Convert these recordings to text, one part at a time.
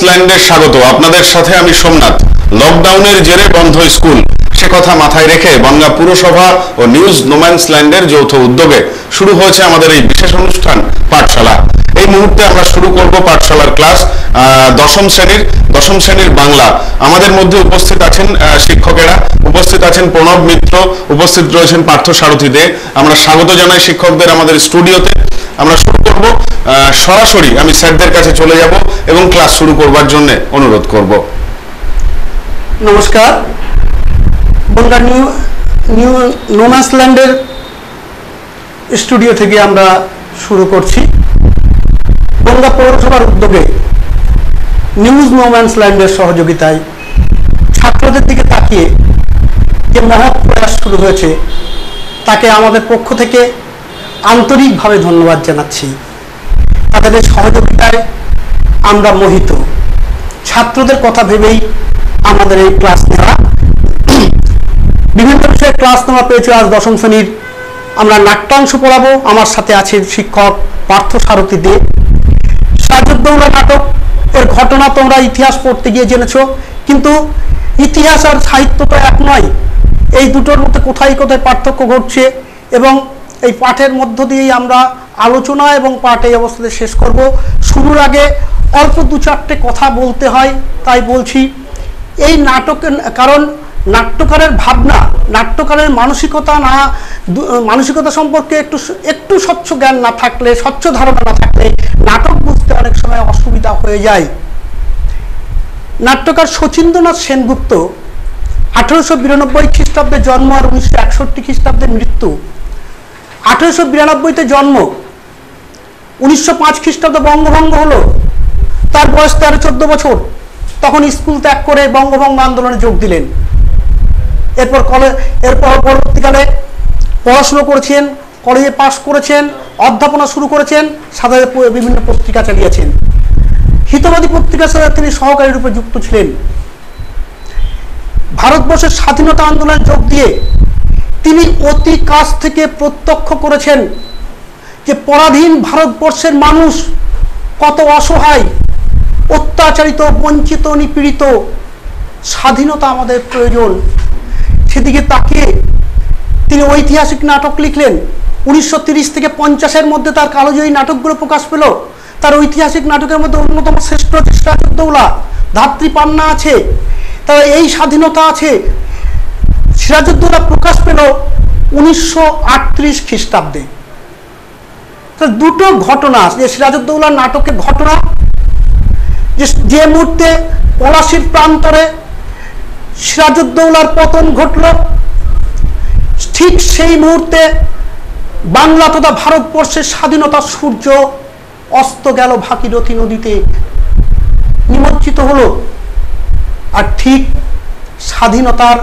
নোম্যান্সল্যান্ডে স্বাগত। আপনাদের সাথে আমি সোমনাথ। লকডাউনের জেরে বন্ধ স্কুল, সে কথা মাথায় রেখে বনগাঁ পুরসভা ও নিউজ নোম্যান্সল্যান্ডের যৌথ উদ্যোগে শুরু হয়েছে আমাদের এই বিশেষ অনুষ্ঠান পাঠশালা। এই মুহূর্তে আমরা শুরু করব পাঠশালার ক্লাস দশম শ্রেণীর বাংলা। আমাদের মধ্যে উপস্থিত আছেন শিক্ষকেরা, উপস্থিত আছেন প্রণব মিত্র, উপস্থিত রয়েছেন পার্থ সারথী দে। আমরা স্বাগত জানাই শিক্ষকদের আমাদের স্টুডিওতে। আমরা শুরু করব, সরাসরি আমি স্যারদের কাছে চলে যাব এবং ক্লাস শুরু করবার জন্য অনুরোধ করব। নমস্কার। বনগাঁ নোম্যান্সল্যান্ডের স্টুডিও থেকে আমরা শুরু করছি। বনগাঁ পৌরসভার উদ্যোগে নিউজ নোম্যান্সল্যান্ডের সহযোগিতায় ছাত্রদের দিকে তাকিয়ে যে মহৎ প্রয়াস শুরু হয়েছে, তাকে আমাদের পক্ষ থেকে আন্তরিকভাবে ধন্যবাদ জানাচ্ছি। তাদের সহযোগিতায় আমরা মোহিত। ছাত্রদের কথা ভেবেই আমাদের এই ক্লাস নেওয়া। বিভিন্ন বিষয়ে ক্লাস নেওয়া পেয়েছে। আজ দশম শ্রেণীর আমরা নাট্যাংশ পড়াবো। আমার সাথে আছে শিক্ষক পার্থ সারথী দে। সিরাজউদ্দৌলা নাটক এর ঘটনা তোমরা ইতিহাস পড়তে গিয়ে জেনেছো, কিন্তু ইতিহাস আর সাহিত্য তো এক নয়। এই দুটোর মধ্যে কোথায় কোথায় পার্থক্য ঘটছে এবং এই পাঠের মধ্য দিয়েই আমরা আলোচনা এবং পাঠ এই অবস্থাতে শেষ করব। শুরুর আগে অল্প দু চারটে কথা বলতে হয়, তাই বলছি। এই নাটকের কারণ নাট্যকারের ভাবনা, নাট্যকারের মানসিকতা সম্পর্কে একটু স্বচ্ছ জ্ঞান না থাকলে, স্বচ্ছ ধারণা না থাকলে নাটক বুঝতে অনেক সময় অসুবিধা হয়ে যায়। নাট্যকার শচীন্দ্রনাথ সেনগুপ্ত 1892 খ্রিস্টাব্দে জন্ম আর 1961 খ্রিস্টাব্দে মৃত্যু। 1892-তে জন্ম, 1905 খ্রিস্টাব্দে বঙ্গভঙ্গ হলো। তার বয়স 13-14 বছর। তখন স্কুল ত্যাগ করে বঙ্গভঙ্গ আন্দোলনে যোগ দিলেন। এরপর পরবর্তীকালে পড়াশুনো করেছেন, কলেজে পাশ করেছেন, অধ্যাপনা শুরু করেছেন, সাথে বিভিন্ন পত্রিকা চালিয়েছেন। হিতবাদী পত্রিকার সাথে তিনি সহকারী রূপে যুক্ত ছিলেন। ভারতবর্ষের স্বাধীনতা আন্দোলনে যোগ দিয়ে তিনি অতি কাছ থেকে প্রত্যক্ষ করেছেন যে পরাধীন ভারতবর্ষের মানুষ কত অসহায়, অত্যাচারিত, বঞ্চিত, নিপীড়িত। স্বাধীনতা আমাদের প্রয়োজন। সেদিকে তাকিয়ে তিনি ঐতিহাসিক নাটক লিখলেন। 1930 থেকে 50-এর মধ্যে তার কালোজয়ী নাটকগুলো প্রকাশ পেল। তার ঐতিহাসিক নাটকের মধ্যে অন্যতম শ্রেষ্ঠ সিরাজউদ্দৌলা, ধাত্রী পান্না আছে, তার এই স্বাধীনতা আছে। সিরাজউদ্দৌলা প্রকাশ পেল 1938 খ্রিস্টাব্দে। দুটো ঘটনা, যে সিরাজউদ্দৌলার নাটকের ঘটনা, যে মুহূর্তে পলাশির প্রান্তরে সিরাজউদ্দৌলার পতন ঘটল, ঠিক সেই মুহূর্তে বাংলা তথা ভারতবর্ষের স্বাধীনতার সূর্য অস্ত গেল, ভাগীরথী নদীতে নিমজ্জিত হলো। আর ঠিক স্বাধীনতার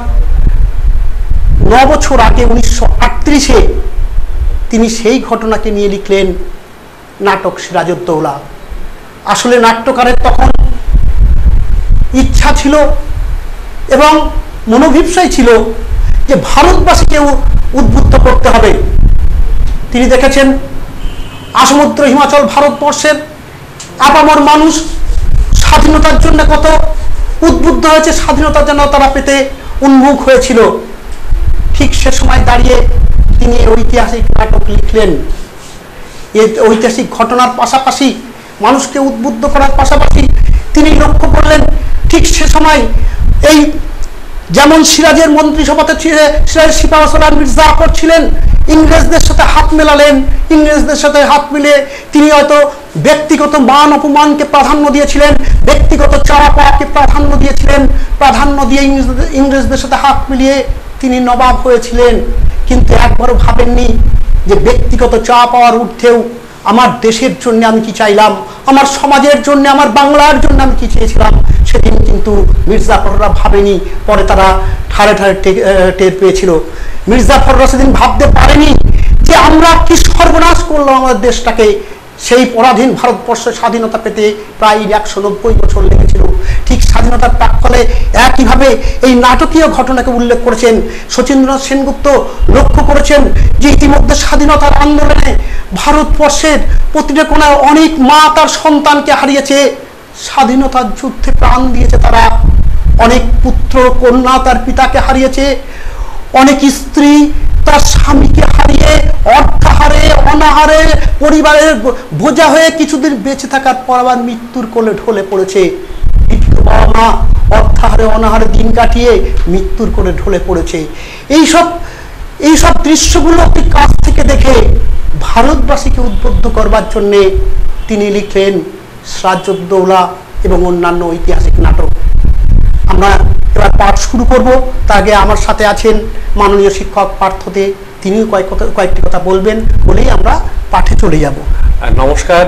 9 বছর আগে 1938-এ তিনি সেই ঘটনাকে নিয়ে লিখলেন নাটক সিরাজউদ্দৌলা। আসলে নাট্যকারের তখন ইচ্ছা ছিল এবং মনোভিপ্সাই ছিল যে ভারতবাসীকেও উদ্বুদ্ধ করতে হবে। তিনি দেখেছেন আসমুদ্র হিমাচল ভারতবর্ষের আপামর মানুষ স্বাধীনতার জন্য কত উদ্বুদ্ধ হয়েছে, স্বাধীনতা যেন তারা পেতে উন্মুখ হয়েছিল। ঠিক সে সময় দাঁড়িয়ে তিনি ঐতিহাসিক নাটক লিখলেন। এই ঐতিহাসিক ঘটনার পাশাপাশি, মানুষকে উদ্বুদ্ধ করার পাশাপাশি তিনি লক্ষ্য করলেন ঠিক সে সময় এই যেমন সিরাজের মন্ত্রিসভাতে সিরাজের সিপাহসালার মির্জা আকবর ছিলেন, ইংরেজদের সাথে হাত মেলালেন। ইংরেজদের সাথে হাত মিলিয়ে তিনি হয়তো ব্যক্তিগত মান অপমানকে প্রাধান্য দিয়েছিলেন, ব্যক্তিগত চাওয়া পাওয়াকে প্রাধান্য দিয়েছিলেন। প্রাধান্য দিয়ে ইংরেজদের সাথে হাত মিলিয়ে তিনি নবাব হয়েছিলেন। কিন্তু একবারও ভাবেননি যে ব্যক্তিগত চাওয়া পাওয়ার ঊর্ধ্বেও আমার দেশের জন্য আমি কি চাইলাম, আমার সমাজের জন্য, আমার বাংলার জন্য আমি কি চেয়েছিলাম, সেদিন কিন্তু মির্জাফররা ভাবেনি। পরে তারা ঠাড়ে ঠাড়ে টের পেয়েছিল। মির্জাফররা সেদিন ভাবতে পারেনি যে আমরা কি সর্বনাশ করলাম আমাদের দেশটাকে। সেই পরাধীন ভারতবর্ষের স্বাধীনতা পেতে প্রায় 190 বছর লেগেছিল। ঠিক স্বাধীনতার প্রাক্কালে একইভাবে এই নাটকীয় ঘটনাকে উল্লেখ করেছেন শচীন্দ্রনাথ সেনগুপ্ত। লক্ষ্য করেছেন যে ইতিমধ্যে স্বাধীনতার আন্দোলনে ভারতবর্ষের প্রতিটা কোণায় অনেক মা তার সন্তানকে হারিয়েছে, স্বাধীনতার যুদ্ধে প্রাণ দিয়েছে তারা। অনেক পুত্র কন্যা তার পিতাকে হারিয়েছে, অনেক স্ত্রী তার স্বামীকে হারিয়ে অর্থাহারে অনাহারে পরিবারের বোঝা হয়ে কিছুদিন বেঁচে থাকার পর আবার মৃত্যুর কোলে ঢলে পড়েছে। বাবা মা অর্থাহারে অনাহারে দিন কাটিয়ে মৃত্যুর কোলে ঢলে পড়েছে। এইসব দৃশ্যগুলো কাছ থেকে দেখে ভারতবাসীকে উদ্বুদ্ধ করবার জন্যে তিনি লিখলেন সিরাজউদ্দৌলা এবং অন্যান্য ঐতিহাসিক নাটক। আমরা এবার পাঠ শুরু করব। তার আগে আমার সাথে আছেন মাননীয় শিক্ষক পার্থ দে, তিনিও কয়েকটি কথা বলবেন, বলেই আমরা পাঠে চলে যাব। নমস্কার।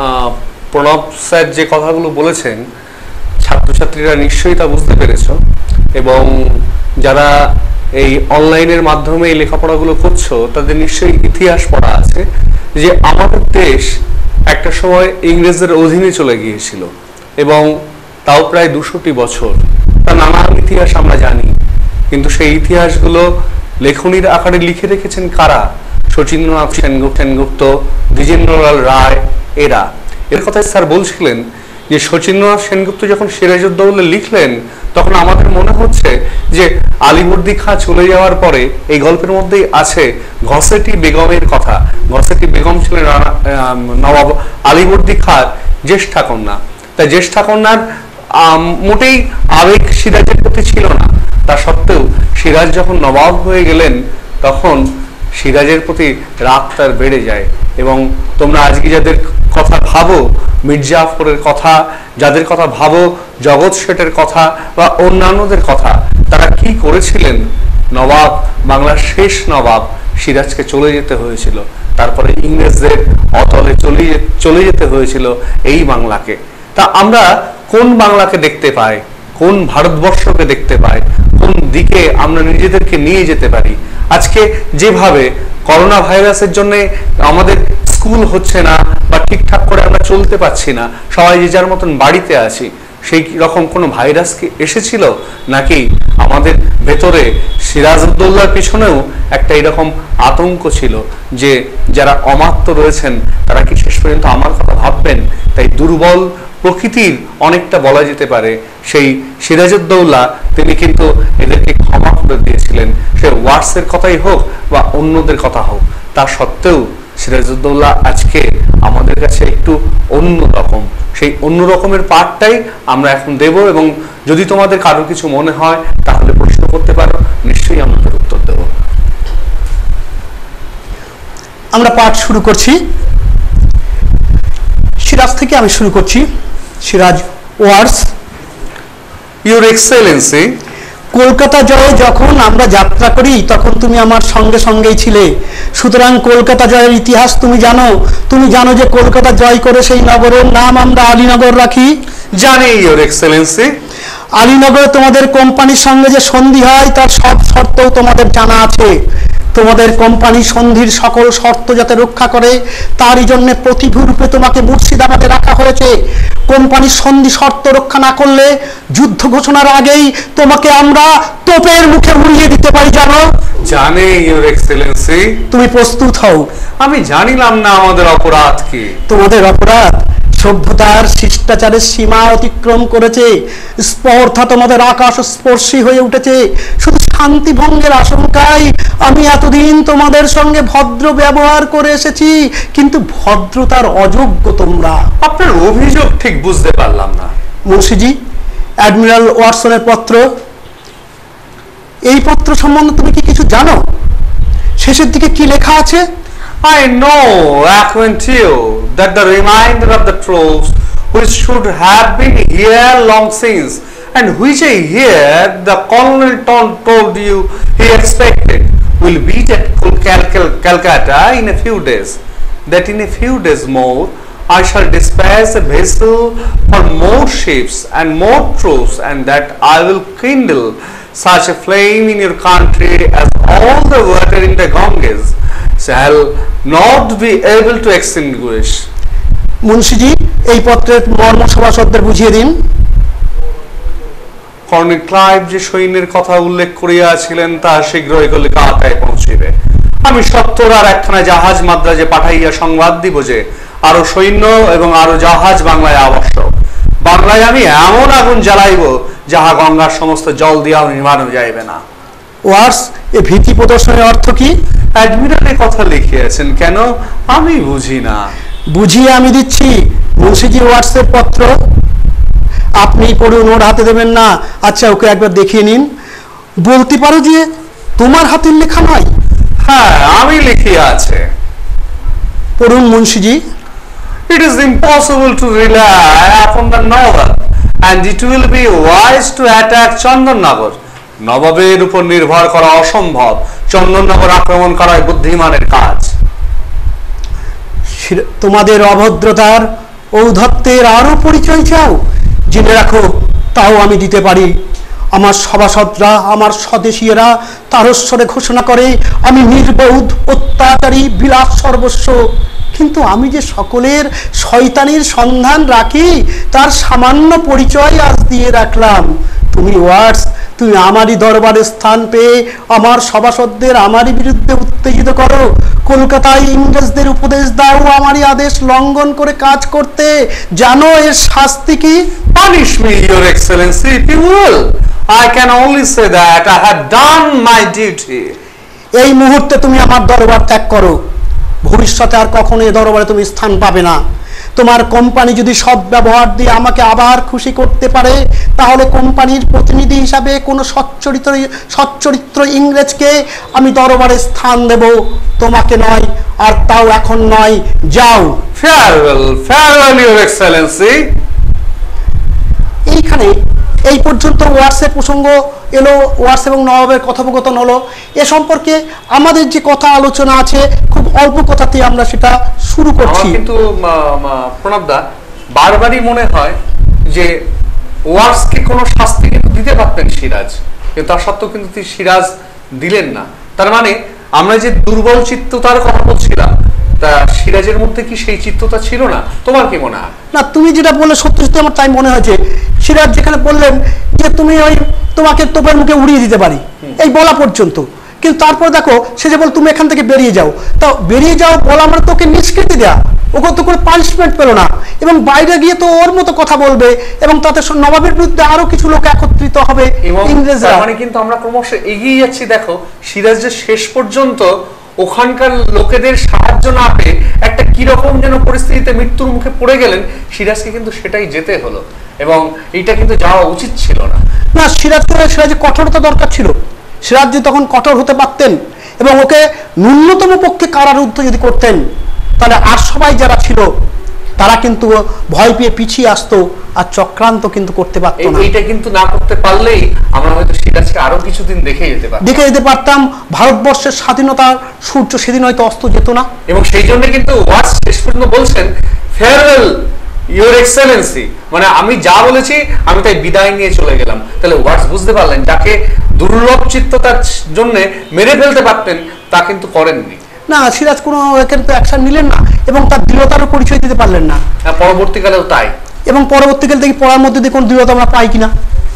প্রণব স্যার যে কথাগুলো বলেছেন ছাত্রছাত্রীরা নিশ্চয়ই তা বুঝতে পেরেছ, এবং যারা এই অনলাইনের মাধ্যমে এই লেখাপড়াগুলো করছো তাদের নিশ্চয়ই ইতিহাস পড়া আছে যে আমাদের দেশ একটা সময় ইংরেজদের অধীনে চলে গিয়েছিল, এবং তাও প্রায় 200টি বছর। তা নানান ইতিহাস আমরা জানি, কিন্তু সেই ইতিহাসগুলো লেখনীর আকারে লিখে রেখেছেন কারা? শচীন্দ্রনাথ সেনগুপ্ত, দ্বিজেন্দ্রলাল রায়, এর কথাই স্যার বলছিলেন যে শচীন্দ্রনাথ সেনগুপ্ত যখন সিরাজউদ্দৌলা লিখলেন তখন আমাদের মনে হচ্ছে যে আলীবর্দী খাঁ চলে যাওয়ার পরে এই গল্পের মধ্যেই আছে ঘসেটি বেগমের কথা। ঘসেটি বেগম ছিলেন নবাব আলীবর্দী খাঁর জ্যেষ্ঠা কন্যা। তাই জ্যেষ্ঠা কন্যার মোটেই আবেগ সিরাজের প্রতি ছিল না। তা সত্ত্বেও সিরাজ যখন নবাব হয়ে গেলেন তখন সিরাজের প্রতি রাগ তার বেড়ে যায়। এবং তোমরা আজকে যাদের কথা ভাবো, মির্জাফরের কথা যাদের কথা ভাবো, জগৎ শেঠের কথা বা অন্যান্যদের কথা, তারা কি করেছিলেন? নবাব, বাংলার শেষ নবাব সিরাজকে চলে যেতে হয়েছিল, তারপরে ইংরেজদের অতলে চলে যেতে হয়েছিল এই বাংলাকে। তা আমরা কোন বাংলাকে দেখতে পাই, কোন ভারতবর্ষকে দেখতে পাই, কোন দিকে আমরা নিজেদেরকে নিয়ে যেতে পারি? আজকে যেভাবে করোনা ভাইরাসের জন্য আমাদের স্কুল হচ্ছে না বা ঠিকঠাক করে আমরা চলতে পারছি না, সবাই যে যার মতন বাড়িতে আছি, সেই রকম কোনো ভাইরাস কি এসেছিল? নাকি আমাদের ভেতরে সিরাজউদ্দৌলার পিছনেও একটা এরকম আতঙ্ক ছিল যে যারা অমাত্য রয়েছেন তারা কি শেষ পর্যন্ত আমার কথা ভাববেন? তাই দুর্বল প্রকৃতির অনেকটা বলা যেতে পারে সেই সিরাজউদ্দৌলা তিনি কিন্তু এদেরকে ক্ষমা করে দিয়েছিলেন, সে ওয়ার্সের কথাই হোক বা অন্যদের কথা হোক। তা সত্ত্বেও সিরাজউদ্দৌলা আজকে আমাদের কাছে একটু অন্য রকম। সেই অন্য রকমের পাঠটাই আমরা এখন দেব, এবং যদি তোমাদের কারো কিছু মনে হয় তাহলে প্রশ্ন করতে পারো, নিশ্চয়ই আমরা তার উত্তর দেব। আমরা পাঠ শুরু করছি। সিরাজ থেকে আমি শুরু করছি। Siraj wars. Your excellency, Kolkata জয়ে যখন আমরা যাত্রা করি তখন তুমি আমার সঙ্গে সঙ্গেই ছিলে, সুতরাং কলকাতা জয়ের ইতিহাস তুমি জানো। তুমি জানো যে কলকাতা জয় করে সেই নগরের নাম আমরা আলীনগর রাখি। জানি ইউর এক্সেলেন্সি। আলীনগরে তোমাদের কোম্পানির সঙ্গে যে সন্ধি হয় তার সব শর্তও তোমাদের জানা আছে। তোমাদের কোম্পানি সন্ধির সকল শর্ত যাতে রক্ষা করে তারই জন্য প্রতিভূ রূপে তোমাকে মুর্শিদাবাদে রাখা হয়েছে। কোম্পানির সন্ধি শর্ত রক্ষা না করলে যুদ্ধ ঘোষণার আগেই তোমাকে আমরা তোপের মুখে উড়িয়ে দিতে পারি, জানো? জানি ইউর এক্সেলেন্সি। তুমি প্রস্তুত হও। আমি জানিলাম না আমাদের অপরাধ কি। তোমাদের অপরাধ সভ্যতার শিষ্টাচারের সীমা অতিক্রম করেছে। স্পর্ধা তোমাদের আকাশ স্পর্শী হয়ে উঠেছে। শুধু শান্তি ভঙ্গের আশঙ্কায় আমি এতদিন তোমাদের সঙ্গে ভদ্র ব্যবহার করে এসেছি, কিন্তু ভদ্রতার অযোগ্য তোমরা। আপনার অভিযোগ ঠিক বুঝতে পারলাম না। মুন্সিজি, অ্যাডমিরাল ওয়াটসনের পত্র। এই পত্র সম্বন্ধে তুমি কি কিছু জানো? শেষের দিকে কি লেখা আছে? I know, acquaint you, that the remainder of the troops which should have been here long since, and which I hear the colonel told you he expected, will be at Calcutta in a few days. That in a few days more, I shall dispatch a vessel for more ships and more troops, and that I will kindle such a flame in your country as all the water in the Ganges shall not be able to extinguish. মুন্সিজি, এই পত্রের মর্ম সভাসদদের বুঝিয়ে দিন। Colonel Clive যে সৈন্যের কথা উল্লেখ করিয়াছিলেন তা শীঘ্রই কলিকাতায় পৌঁছিবে। আমি সত্তর আর একখানা জাহাজ মাদ্রাজে পাঠাইয়া সংবাদ দিব যে আরো সৈন্য এবং আরো জাহাজ বাংলায় আবশ্যক। বাংলায় আমি এমন আগুন জ্বালাইব যাহা গঙ্গার সমস্ত জল দিয়াও নির্মাণ যাইবে না। ওয়ার্স, এ ভীতি প্রদর্শনের অর্থ কি? অ্যাডমিরাল কথা লিখিয়েছেন কেন আমি বুঝি না। বুঝিয়ে আমি দিচ্ছি। মুন্সিজি ওয়ার্সের পত্র আপনি পড়ুন, ওর হাতে দেবেন না। আচ্ছা, ওকে একবার দেখিয়ে নিন। বলতে পারো যে তোমার হাতের লেখা নয়? হ্যাঁ, আমি লিখিয়ে আছে। পড়ুন মুন্সিজি। It is impossible to rely upon the novel and it will be wise to attack Chandannagar. নবাবের উপর নির্ভর করা অসম্ভব, চন্দননগর আক্রমণ করাই বুদ্ধিমানের কাজ। তোমাদের অভদ্রতার ঔদ্ধত্যের আরো পরিচয় চাও? জেনে রাখো, তাও আমি দিতে পারি। আমার সভাসদরা, আমার স্বদেশীয়রা তারস্বরে ঘোষণা করে আমি নির্বোধ, অত্যাচারী, বিলাস সর্বস্ব। কিন্তু আমি যে সকলের শয়তানির সন্ধান রাখি তার সামান্য পরিচয় আজ দিয়ে রাখলাম। তুমি ওয়ার্স, তুমি আমারই দরবারে স্থান পেয়ে আমার সভাসদদের আমারই বিরুদ্ধে উত্তেজিত করো। কলকাতায় ইংরেজদের উপদেশ দাও আমারই আদেশ লঙ্ঘন করে কাজ করতে। জানো এর শাস্তি কি? Punish me, your excellency, if you will. I can only say that I have done my duty. এই মুহূর্তে তুমি আমার দরবার ত্যাগ করো। ভবিষ্যতে আর কখনো এই দরবারে তুমি স্থান পাবে না। তোমার কোম্পানি যদি সৎ ব্যবহার দিয়ে আমাকে আবার খুশি করতে পারে, তাহলে কোম্পানির প্রতিনিধি হিসাবে কোনো সচ্চরিত্র ইংরেজকে আমি দরবারে স্থান দেব, তোমাকে নয়। আর তাও এখন নয়। যাও। Farewell, farewell, your excellency. এইখানে এই পর্যন্ত ওয়ার্সের প্রসঙ্গ এলো, ওয়ার্স এবং নবাবের কথোপকথন হলো। এ সম্পর্কে আমাদের যে কথা আলোচনা আছে খুব অল্প কথাতে আমরা সেটা শুরু করছি। কিন্তু প্রণবদা, বারবারই মনে হয় যে ওয়ার্সকে কোনো শাস্তি কিন্তু দিতে পারতেন সিরাজ, কিন্তু তার সত্ত্বেও কিন্তু সিরাজ দিলেন না। তার মানে আমরা যে দুর্বল চিত্ততার কথা বলছিলাম, তা সিরাজের মধ্যে কি সেই চিত্ততা ছিল না? তোমার কি মনে হয়? না, তুমি যেটা বললে সত্যি সত্যি আমার তাই মনে হয়েছে। সিরাজ যেখানে বললেন যে তুমি তোমাকে তোপের মুখে উড়িয়ে দিতে পারি, এই বলা পর্যন্ত। কিন্তু তারপর দেখো, সে যে বল তুমি এখান থেকে বেরিয়ে যাও, তা বেরিয়ে যাও বলা আমরা তোকে নিষ্কৃতি দেয়া, ওকে তো কোনো পানিশমেন্ট পেলো না। এবং বাইরে গিয়ে তো ওর মতো কথা বলবে এবং তাতে নবাবের বিরুদ্ধে আরো কিছু লোক একত্রিত হবে ইংরেজরা। মানে কিন্তু আমরা ক্রমশ এগিয়ে যাচ্ছি। দেখো, সিরাজ যে শেষ পর্যন্ত ওখানকার লোকেদের সাহায্য না পেয়ে একটা কিরকম যেন পরিস্থিতিতে মৃত্যুর মুখে পড়ে গেলেন, সিরাজকে কিন্তু সেটাই যেতে হলো এবং এইটা কিন্তু যাওয়া উচিত ছিল না। না, সিরাজের কঠোরতা দরকার ছিল। সিরাজ যদি তখন কঠোর হতে পারতেন এবং ওকে ন্যূনতম পক্ষে কারারুদ্ধ যদি করতেন, তাহলে আর সবাই যারা ছিল তারা কিন্তু ভয় পেয়ে পিছিয়ে আসতো আর চক্রান্ত কিন্তু করতে পারতো না। এইটা কিন্তু না করতে পারলেই আমরা হয়তো সিরাজকে আরো কিছুদিন দেখে যেতে পারতাম। ভারতবর্ষের স্বাধীনতার সূর্য সেদিন হয়তো অস্ত যেত না। এবং সেই জন্য কিন্তু ওয়ার্স শেষ পর্যন্ত বলছেন ফেয়ারওয়েল ইউর এক্সেলেন্সি, মানে আমি যা বলেছি আমি তাই বিদায় নিয়ে চলে গেলাম। তাহলে ওয়ার্স বুঝতে পারলেন যাকে দুর্লভ চিত্ততার জন্য মেরে ফেলতে পারতেন তা কিন্তু করেননি। না, সিরাজ কোনো কিন্তু অ্যাকশন নিলেন না এবং তার দৃঢ়তারও পরিচয় দিতে পারলেন না। পরবর্তীকালেও তাই। এবং পরবর্তীকালে দেখি পড়ার মধ্যে দিয়ে কোনো দৃঢ়তা আমরা পাই কিনা।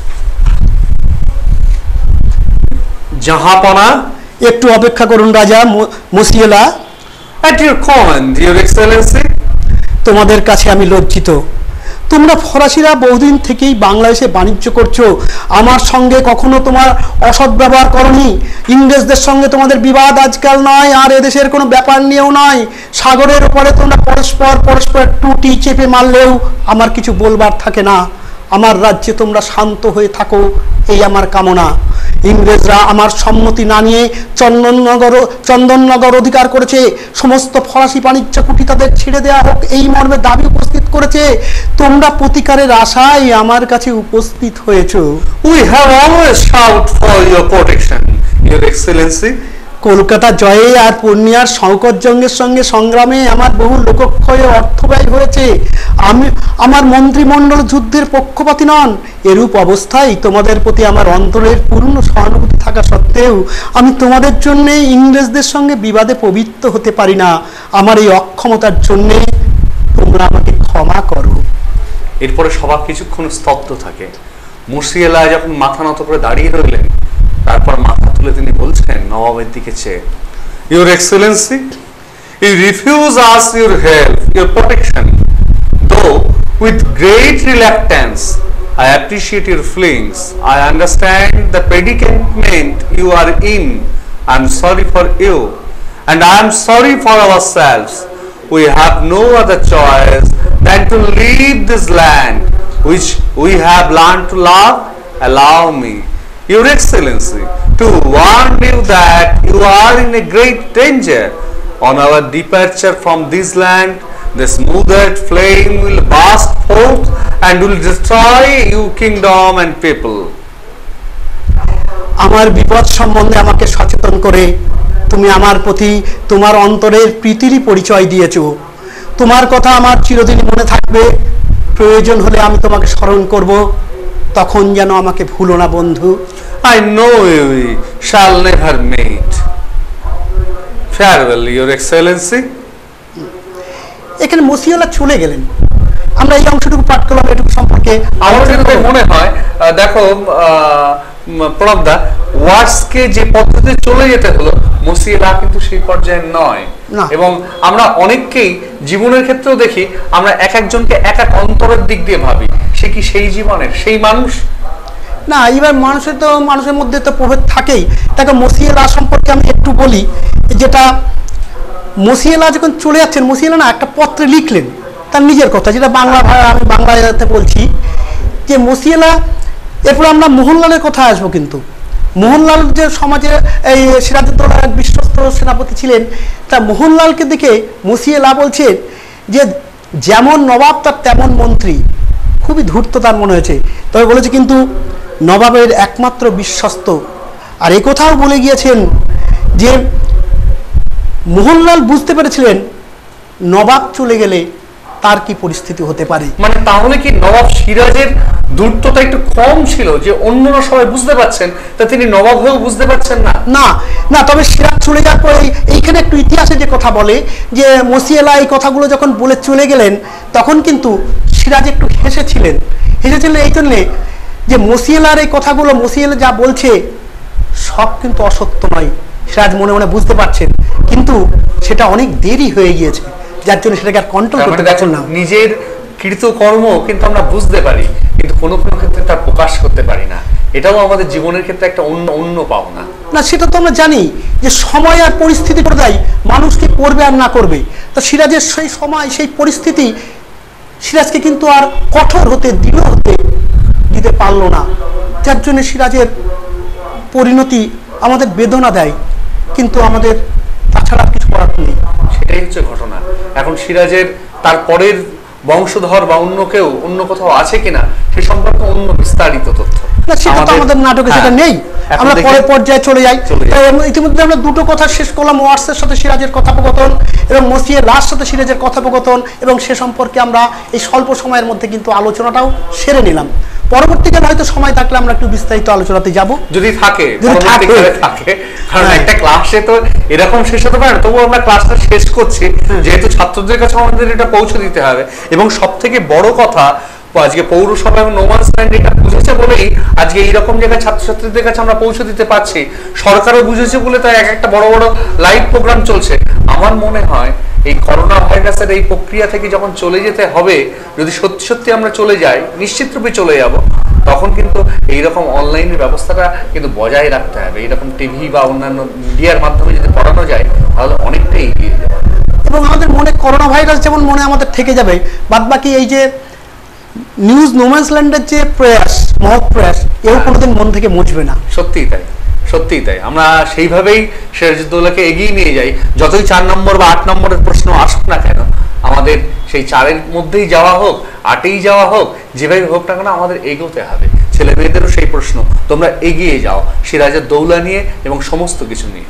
জাহাপনা, একটু অপেক্ষা করুন রাজা মসিয়েলা। At your command, your excellency. তোমাদের কাছে আমি লজ্জিত। তোমরা ফরাসিরা বহুদিন থেকেই বাংলাদেশে বাণিজ্য করছো, আমার সঙ্গে কখনো তোমার অসৎ ব্যবহার করনি। ইংরেজদের সঙ্গে তোমাদের বিবাদ আজকাল নয়, আর এদেশের কোনো ব্যাপার নিয়েও নয়। সাগরের উপরে তোমরা পরস্পর টুটি চেপে মারলেও আমার কিছু বলবার থাকে না। আমার রাজ্যে তোমরা শান্ত হয়ে থাকো, এই আমার কামনা। ইংরেজরা আমার সম্মতি না নিয়ে চন্দননগর অধিকার করেছে। সমস্ত ফরাসি বাণিজ্য কুঠি তাদের ছেড়ে দেওয়া হোক, এই মর্মে দাবি উপস্থিত করেছে। তোমরা প্রতিকারের আশায় আমার কাছে উপস্থিত হয়েছো। We have always shout for your protection, your excellency. Kolkata জয়ে আর পূর্ণিয়ার শঙ্করজঙ্গের সঙ্গে সংগ্রামে আমার বহু লোকক্ষয়ে অর্থ ব্যয় হয়েছে। আমার মন্ত্রিমণ্ডল যুদ্ধের পক্ষপাতী নন। এরূপ অবস্থায় তোমাদের প্রতি আমার অন্তরের পূর্ণ সহানুভূতি থাকা সত্ত্বেও আমি তোমাদের জন্য ইংরেজদের সঙ্গে বিবাদে পবিত্র হতে পারি না। আমার এই অক্ষমতার জন্য তোমরা আমাকে ক্ষমা করো। এরপরে সবার কিছুক্ষণ স্তব্ধ থাকে। মুর্শিয়েলা যখন মাথা নত করে দাঁড়িয়ে রইলেন, তারপর মাথা তুলে তিনি বলছেন নবাবের দিকে চেয়ে, your excellency, you refuse us your help, your protection, though With great reluctance, I appreciate your feelings. I understand the predicament you are in. I am sorry for you, and I am sorry for ourselves. We have no other choice than to leave this land, which we have learned to love. Allow me, Your Excellency, to warn you that you are in a great danger. On our departure from this land, the smothered flame will burst forth and will destroy your kingdom and people. আমার বিপদ সম্বন্ধে আমাকে সচেতন করে তুমি আমার প্রতি তোমার অন্তরের প্রীতিরই পরিচয় দিয়েছো। তোমার কথা আমার চিরদিন মনে থাকবে। প্রয়োজন হলে আমি তোমাকে স্মরণ করব, তখন যেন আমাকে ভুলো না বন্ধু। I know we shall never meet. Farewell, Your Excellency. এখানে মসিউল্লাহ চলে গেলেন। আমরা এই অংশটুকু পাঠ করলাম, এটুকু সম্পর্কে আমার যেটা মনে হয়, দেখো প্রণবদা, ওয়ার্ডসকে যে পদ্ধতিতে চলে যেতে হলো, মসিউল্লাহ কিন্তু সেই পর্যায়ে নয়। না। এবং আমরা অনেককেই জীবনের ক্ষেত্রেও দেখি, আমরা এক একজনকে এক এক অন্তরের দিক দিয়ে ভাবি, সে কি সেই জীবনের সেই মানুষ? না, এবার মানুষের মধ্যে তো প্রভেদ থাকেই। তাকে মসিউল্লাহ সম্পর্কে আমি একটু বলি, যেটা মসিউল্লাহ যখন চলে যাচ্ছেন, মসিউল্লাহ না একটা পত্রে লিখলেন তার নিজের কথা, যেটা আমি বাংলাতে বলছি যে মসিউল্লাহ। এরপর আমরা মোহনলালের কথা আসবো, কিন্তু মোহনলাল যে সমাজে এই সিরাজউদ্দৌলার এক বিশ্বস্ত সেনাপতি ছিলেন, তা মোহনলালকে দেখে মসিউল্লাহ বলছেন যে যেমন নবাব তার তেমন মন্ত্রী। খুবই ধূর্ত তার মনে হয়েছে, তবে বলেছে কিন্তু নবাবের একমাত্র বিশ্বস্ত। আর এ কথাও বলে গিয়েছেন যে মোহনলাল বুঝতে পেরেছিলেন নবাব চলে গেলে তার কি পরিস্থিতি হতে পারে। মানে তাহলে কি নবাব সিরাজের দূরত্বটা একটু কম ছিল, যে অন্যরা সবাই বুঝতে পারছেন, তা তিনি নবাব হয়েও বুঝতে পারছেন না? না না, তবে সিরাজ চলে যাওয়ার পরে এইখানে একটু ইতিহাসে যে কথা বলে যে মসিউল্লাহ এই কথাগুলো যখন বলে চলে গেলেন, তখন কিন্তু সিরাজ একটু হেসেছিলেন এই জন্যে যে মসিউল্লাহর এই কথাগুলো, মসিউল্লাহ যা বলছে সব কিন্তু অসত্য নয়। সিরাজ মনে মনে বুঝতে পারছেন, কিন্তু সেটা অনেক দেরি হয়ে গিয়েছে, যার জন্য সেটাকে আর কন্ট্রোল করতে পারছেন না। নিজের কৃতকর্ম কিন্তু আমরা বুঝতে পারি, কিন্তু কোনো কোনো ক্ষেত্রে তা প্রকাশ করতে পারি না। এটাও আমাদের জীবনের ক্ষেত্রে একটা অন্য পাওনা। না, সেটা তো আমরা জানি যে সময় আর পরিস্থিতি পর্যায়ে মানুষ কি করবে আর না করবে। তো সিরাজের সেই সময় সেই পরিস্থিতি সিরাজকে কিন্তু আর কঠোর হতে দৃঢ় হতে দিতে পারলো না, যার জন্য সিরাজের পরিণতি আমাদের বেদনা দেয়, কিন্তু আমাদের তাছাড়া কিছু করার নেই। সেটাই হচ্ছে ঘটনা। এখন সিরাজের তার পরের বংশধর বা অন্য কোথাও আছে কিনা সে সম্পর্কে অন্য বিস্তারিত তথ্য না, সেটা তো আমাদের নাটকে সেটা নেই। আমরা পরের পর্যায়ে চলে যাই। ইতিমধ্যে আমরা দুটো কথা শেষ করলাম, ওয়ার্সের সাথে সিরাজের কথোপকথন এবং মসিউল্লাহর সাথে সিরাজের কথোপকথন, এবং সে সম্পর্কে আমরা এই স্বল্প সময়ের মধ্যে কিন্তু আলোচনাটাও সেরে নিলাম। পরবর্তীকালে হয়তো সময় থাকলে আমরা একটু বিস্তারিত আলোচনাতে যাব, যদি থাকে। কারণ একটা ক্লাসে তো এরকম শেষ হতে পারে না, তবুও আমরা ক্লাসটা শেষ করছি, যেহেতু ছাত্রদের কাছে আমাদের এটা পৌঁছে দিতে হবে। এবং সব থেকে বড় কথা, আজকে পৌরসভা এবং নোম্যান্স ল্যান্ড এটা বুঝেছে বলেই আজকে এইরকম জায়গায় ছাত্রছাত্রীদের কাছে আমরা পৌঁছে দিতে পারছি। সরকারও বুঝেছে বলে তাই একটা বড় বড় লাইভ প্রোগ্রাম চলছে। আমার মনে হয় এই করোনা ভাইরাসের এই প্রক্রিয়া থেকে যখন চলে যেতে হবে, যদি সত্যি সত্যি আমরা চলে যাই, নিশ্চিত রূপে চলে যাব, তখন কিন্তু এইরকম অনলাইনের ব্যবস্থাটা কিন্তু বজায় রাখতে হবে। এইরকম টিভি বা অন্যান্য মিডিয়ার মাধ্যমে যদি পড়ানো যায়, তাহলে অনেকটাই এগিয়ে যাবে। এবং আমাদের মনে করোনা ভাইরাস যেমন মনে আমাদের থেকে যাবে, বাদ বাকি এই যে নিউজ নোম্যান্স ল্যান্ডের যে প্রয়াস, মহৎ প্রয়াস, এও কোনোদিন মন থেকে মুছবে না। সত্যিই তাই, সত্যিই তাই। আমরা সেইভাবেই সিরাজউদ্দৌলাকে এগিয়ে নিয়ে যাই। যতই 4 নম্বর বা 8 নম্বরের প্রশ্ন আসুক না কেন, আমাদের সেই 4-এর মধ্যেই যাওয়া হোক, 8-এই যাওয়া হোক, যেভাবে হোক না কেন আমাদের এগোতে হবে। ছেলে মেয়েদেরও সেই প্রশ্ন, তোমরা এগিয়ে যাও সিরাজউদ্দৌলা নিয়ে এবং সমস্ত কিছু নিয়ে।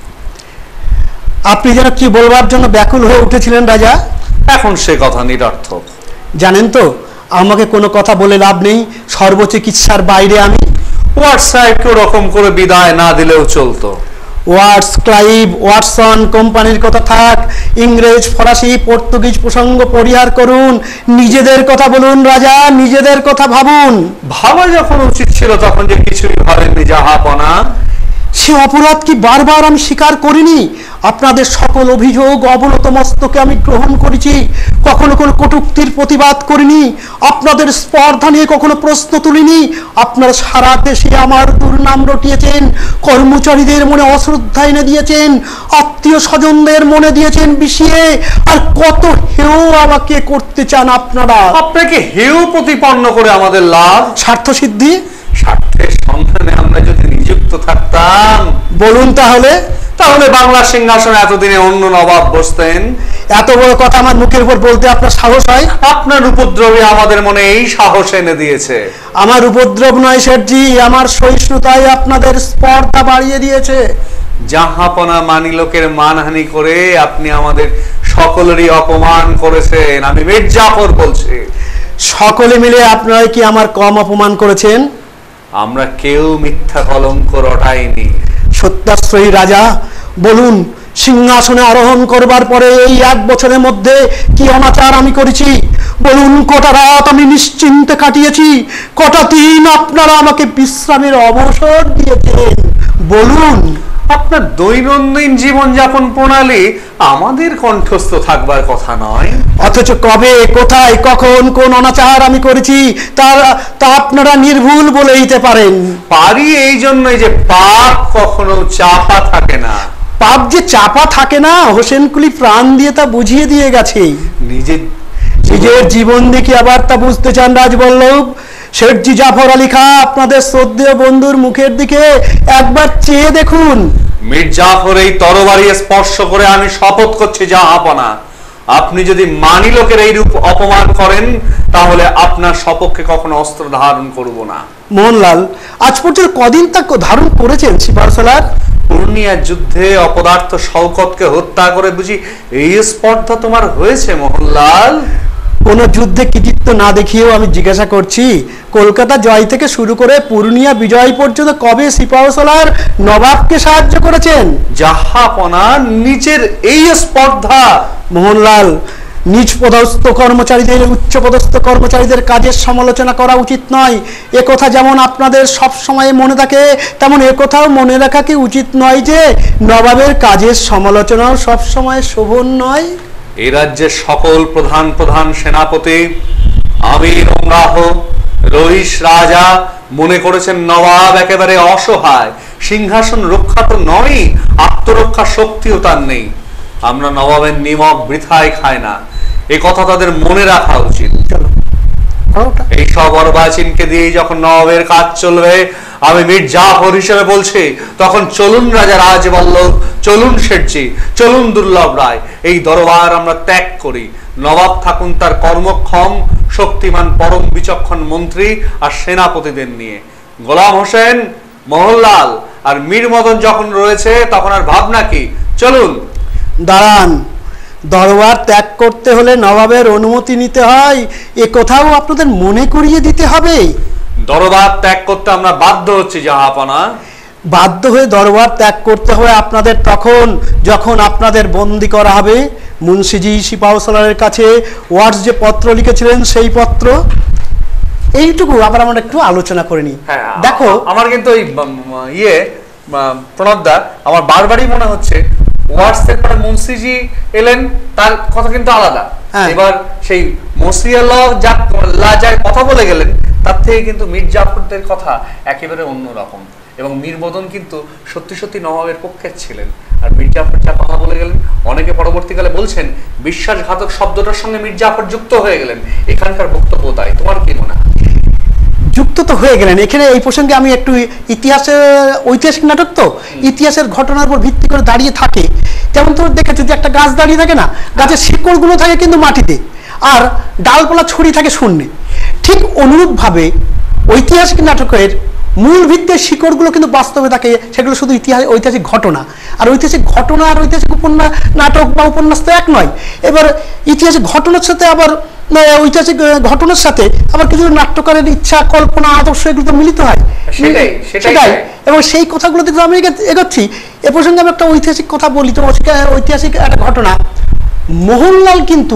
আপনি যেন কি বলবার জন্য ব্যাকুল হয়ে উঠেছিলেন রাজা, এখন সে কথা নিরর্থক। জানেন তো, আমাকে কোনো কথা বলে লাভ নেই, সর্বচিকিৎসার বাইরে আমি। হোয়াটসঅ্যাপ ওরকম করে বিদায় না দিলেও চলতো। ওয়াটস, ক্লাইভ, ওয়াটসন কোম্পানির কথা থাক, ইংরেজ, ফরাসি, পর্তুগিজ প্রসঙ্গ পরিহার করুন, নিজেদের কথা বলুন রাজা, নিজেদের কথা ভাবুন। ভাবা যখন উচিত ছিল তখন যে কিছুই ভাবেননি জাহাপনা। সে অপরাধ কি বারবার আমি স্বীকার করিনি? আপনাদের সকল অভিযোগ অবনত মস্তকে আমি গ্রহণ করেছি, কখনো কোনো কটূক্তির প্রতিবাদ করিনি, আপনাদের স্পর্ধা নিয়ে কখনো প্রশ্ন তুলিনি। আপনারা সারা দেশে আমার দুর্নাম রটিয়েছেন, কর্মচারীদের মনে অশ্রদ্ধা এনে দিয়েছেন, আত্মীয় স্বজনদের মনে দিয়েছেন বিষিয়ে। আর কত হেয় আমাকে করতে চান আপনারা? আপনাকে হেয় প্রতিপন্ন করে আমাদের লাভ? স্বার্থ সিদ্ধি? স্বার্থের সন্ধানে আমরা যদি নিযুক্ত থাকতাম, বলুন তাহলে বাংলা সিংহাসনে এতদিনে অন্য নবাব বসতেন। এত বড় কথা আমার মুখের উপর বলতে আপনার সাহস হয়? আপনার উপদ্রবে আমাদের মনে এই সাহস এনে দিয়েছে। আমার উপদ্রব নয় শেঠজি, আমার সহিষ্ণুতাই আপনাদের স্পর্ধা বাড়িয়ে দিয়েছে। জাহাপনা মানিলকের মানহানি করে আপনি আমাদের সকলেরই অপমান করেছেন। আমি মীর জাফর বলছি। সকলে মিলে আপনারা কি আমার কম অপমান করেছেন? আমরা কেউ মিথ্যা কলঙ্ক রটাইনি। সত্যাশ্রয়ী রাজা, বলুন সিংহাসনে আরোহণ করবার পরে এই 1 বছরের মধ্যে কি অনাচার আমি করেছি? বলুন কটা রাত আমি নিশ্চিন্তে কাটিয়েছি, কটা দিন আপনারা আমাকে বিশ্রামের অবসর দিয়েছেন? বলুন। আপনার দৈনন্দিন জীবনযাপন প্রণালী আমাদের কণ্ঠস্থ থাকবার কথা নয়, অথচ কবে, কোথায়, কখন, কোন অনাচার আমি করেছি তা আপনারা নির্ভুল বলে দিতে পারেন। পারি এই জন্যই যে পাপ কখনো চাপা থাকে না। পাপ যে চাপা থাকে না, হোসেনকুলি প্রাণ দিয়ে তা বুঝিয়ে দিয়ে গেছে। নিজের জীবন দেখে আবার তা বুঝতে চান রাজবল্লভ? শেঠজি জাফর আলী খাঁ, আপনাদের শ্রদ্ধেয় বন্ধুর মুখের দিকে একবার চেয়ে দেখুন। মীর জাফর এই তরবারি স্পর্শ করে আমি শপথ করছি জাহাপনা, আপনি যদি মানিলকের এই রূপ অপমান করেন তাহলে আপনার সপক্ষে কখনো অস্ত্র ধারণ করব না। মোহনলাল, আজ পর্যন্ত কদিন তা ধারণ করেছেন সিপাহসালার? পূর্ণিয়ার যুদ্ধে অপদার্থ শওকতকে হত্যা করে বুঝি এই স্পর্ধা তোমার হয়েছে মোহনলাল? কোন যুদ্ধে কৃতিত্ব না দেখিয়েও আমি জিজ্ঞাসা করছি, কলকাতা জয় থেকে শুরু করে পূর্ণিয়া বিজয় পর্যন্ত কবে সিপাহসালার নবাবকে সাহায্য করেছেন? জাহাপনা, নিচের এই স্পর্ধা। মোহনলাল, নিচ পদস্থ কর্মচারীদের উচ্চ পদস্থ কর্মচারীদের কাজের সমালোচনা করা উচিত নয়, এ কথা যেমন আপনাদের সব সময় মনে থাকে, তেমন এ কথাও মনে রাখা কি উচিত নয় যে নবাবের কাজের সমালোচনাও সব সময় শোভন নয়? এই রাজ্যের সকল প্রধান প্রধান সেনাপতি, আমির ওমরাহ, রইস রাজা মনে করেছেন নবাব একেবারে অসহায়, সিংহাসন রক্ষা তো নয়, আত্মরক্ষা শক্তিও তার নেই। আমরা নবাবের নিমক বৃথায় খাই না, এ কথা তাদের মনে রাখা উচিত। এই সব অর্বাচীনকে দিয়ে যখন নবাবের কাজ চলবে, আমি মীর জাফর হিসেবে বলছি, তখন চলুন রাজা রাজবল্লভ, চলুন শেঠজি, চলুন দুর্লভ রায়, এই দরবার আমরা ত্যাগ করি। নবাব থাকুন তার কর্মক্ষম শক্তিমান পরম বিচক্ষণ মন্ত্রী আর সেনাপতিদের নিয়ে। গোলাম হোসেন, মোহনলাল আর মীর মদন যখন রয়েছে তখন আর ভাবনা কি? চলুন। দাঁড়ান, দরবার ত্যাগ করতে হলে নবাবের অনুমতি নিতে হয়, এ কথাও আপনাদের মনে করিয়ে দিতে হবে। দরবার ত্যাগ করতে আমরা বাধ্য হচ্ছি জাহাপনা। বাধ্য হয়ে দরবার ত্যাগ করতে হবে আপনাদের তখন যখন আপনাদের বন্দী করা হবে। মুন্সিজি সিপাহসালারের কাছে ওয়ার্ডস যে পত্র লিখেছিলেন সেই পত্র, এইটুকু আবার আমরা একটু আলোচনা করে নিই। দেখো, আমার কিন্তু ওই প্রণবদা, আমার বারবারই মনে হচ্ছে ওয়ার্ডসের পরে মুন্সিজি এলেন, তার কথা কিন্তু আলাদা। এবার সেই মসিয়াল্লাহ যার কথা বলে গেলেন, তার থেকে কিন্তু মীর জাফরদের কথা একেবারে অন্যরকম। এবং মীর মদন কিন্তু সত্যি সত্যি নবাবের পক্ষে ছিলেন, আর মীর জাফর যা কথা বলে গেলেন, অনেকে পরবর্তীকালে বলছেন বিশ্বাসঘাতক শব্দটার সঙ্গে মীর জাফর যুক্ত হয়ে গেলেন। এখানকার বক্তব্য তাই, তোমার কি মনে হয়? যুক্ত তো হয়ে গেলেন। এখানে এই প্রসঙ্গে আমি একটু ঐতিহাসিক নাটক তো, ইতিহাসের ঘটনার উপর ভিত্তি করে দাঁড়িয়ে থাকে। যেমন তোর দেখেছো যে একটা গাছ দাঁড়িয়ে থাকে না, গাছের শিকড়গুলো থাকে কিন্তু মাটিতে, আর ডালপালা ছড়িয়ে থাকে শূন্যে। ঠিক অনুরূপভাবে ঐতিহাসিক নাটকের মূল ভিত্তির শিকড়গুলো কিন্তু বাস্তবে থাকে, সেগুলো শুধু ঐতিহাসিক ঘটনা। আর ঐতিহাসিক ঘটনা আর ঐতিহাসিক নাটক বা উপন্যাস তো এক নয়। এবার ইতিহাসিক ঘটনার সাথে আবার ঐতিহাসিক ঘটনার সাথে আবার কিছু নাট্যকারের ইচ্ছা, কল্পনা, আদর্শ এগুলো তো মিলিত হয়। সেটাই, এবং সেই কথাগুলো দিকে আমি এগোচ্ছি। এ প্রসঙ্গে আমি একটা ঐতিহাসিক কথা বলি, তো ঐতিহাসিক একটা ঘটনা। মোহনলাল কিন্তু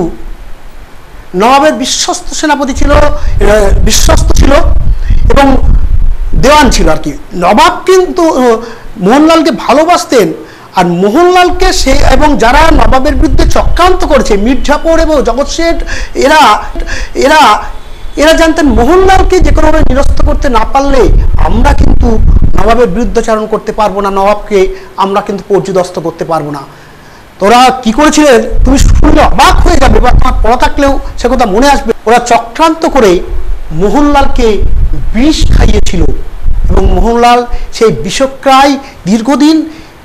নবাবের বিশ্বস্ত সেনাপতি ছিল, বিশ্বস্ত ছিল, এবং দেওয়ান ছিল আর কি। নবাব কিন্তু মোহনলালকে ভালোবাসতেন, আর মোহনলালকে সে এবং যারা নবাবের বিরুদ্ধে চক্রান্ত করেছে মির্জাপুর এবং জগৎ শেঠ, এরা এরা এরা জানতেন মোহনলালকে যে কোনোভাবে নিরস্ত করতে না পারলে আমরা কিন্তু নবাবের বিরুদ্ধাচারণ করতে পারবো না, নবাবকে আমরা কিন্তু পর্যুদস্ত করতে পারবো না। তোরা কি করেছিলেন তুমি শুনলে অবাক হয়ে যাবে, বা তোমার পড়া থাকলেও সে কথা মনে আসবে। ওরা চক্রান্ত করে মোহনলালকে বিষ খাইয়েছিল, এবং মোহনলাল সেই বিষক্রায় দীর্ঘদিন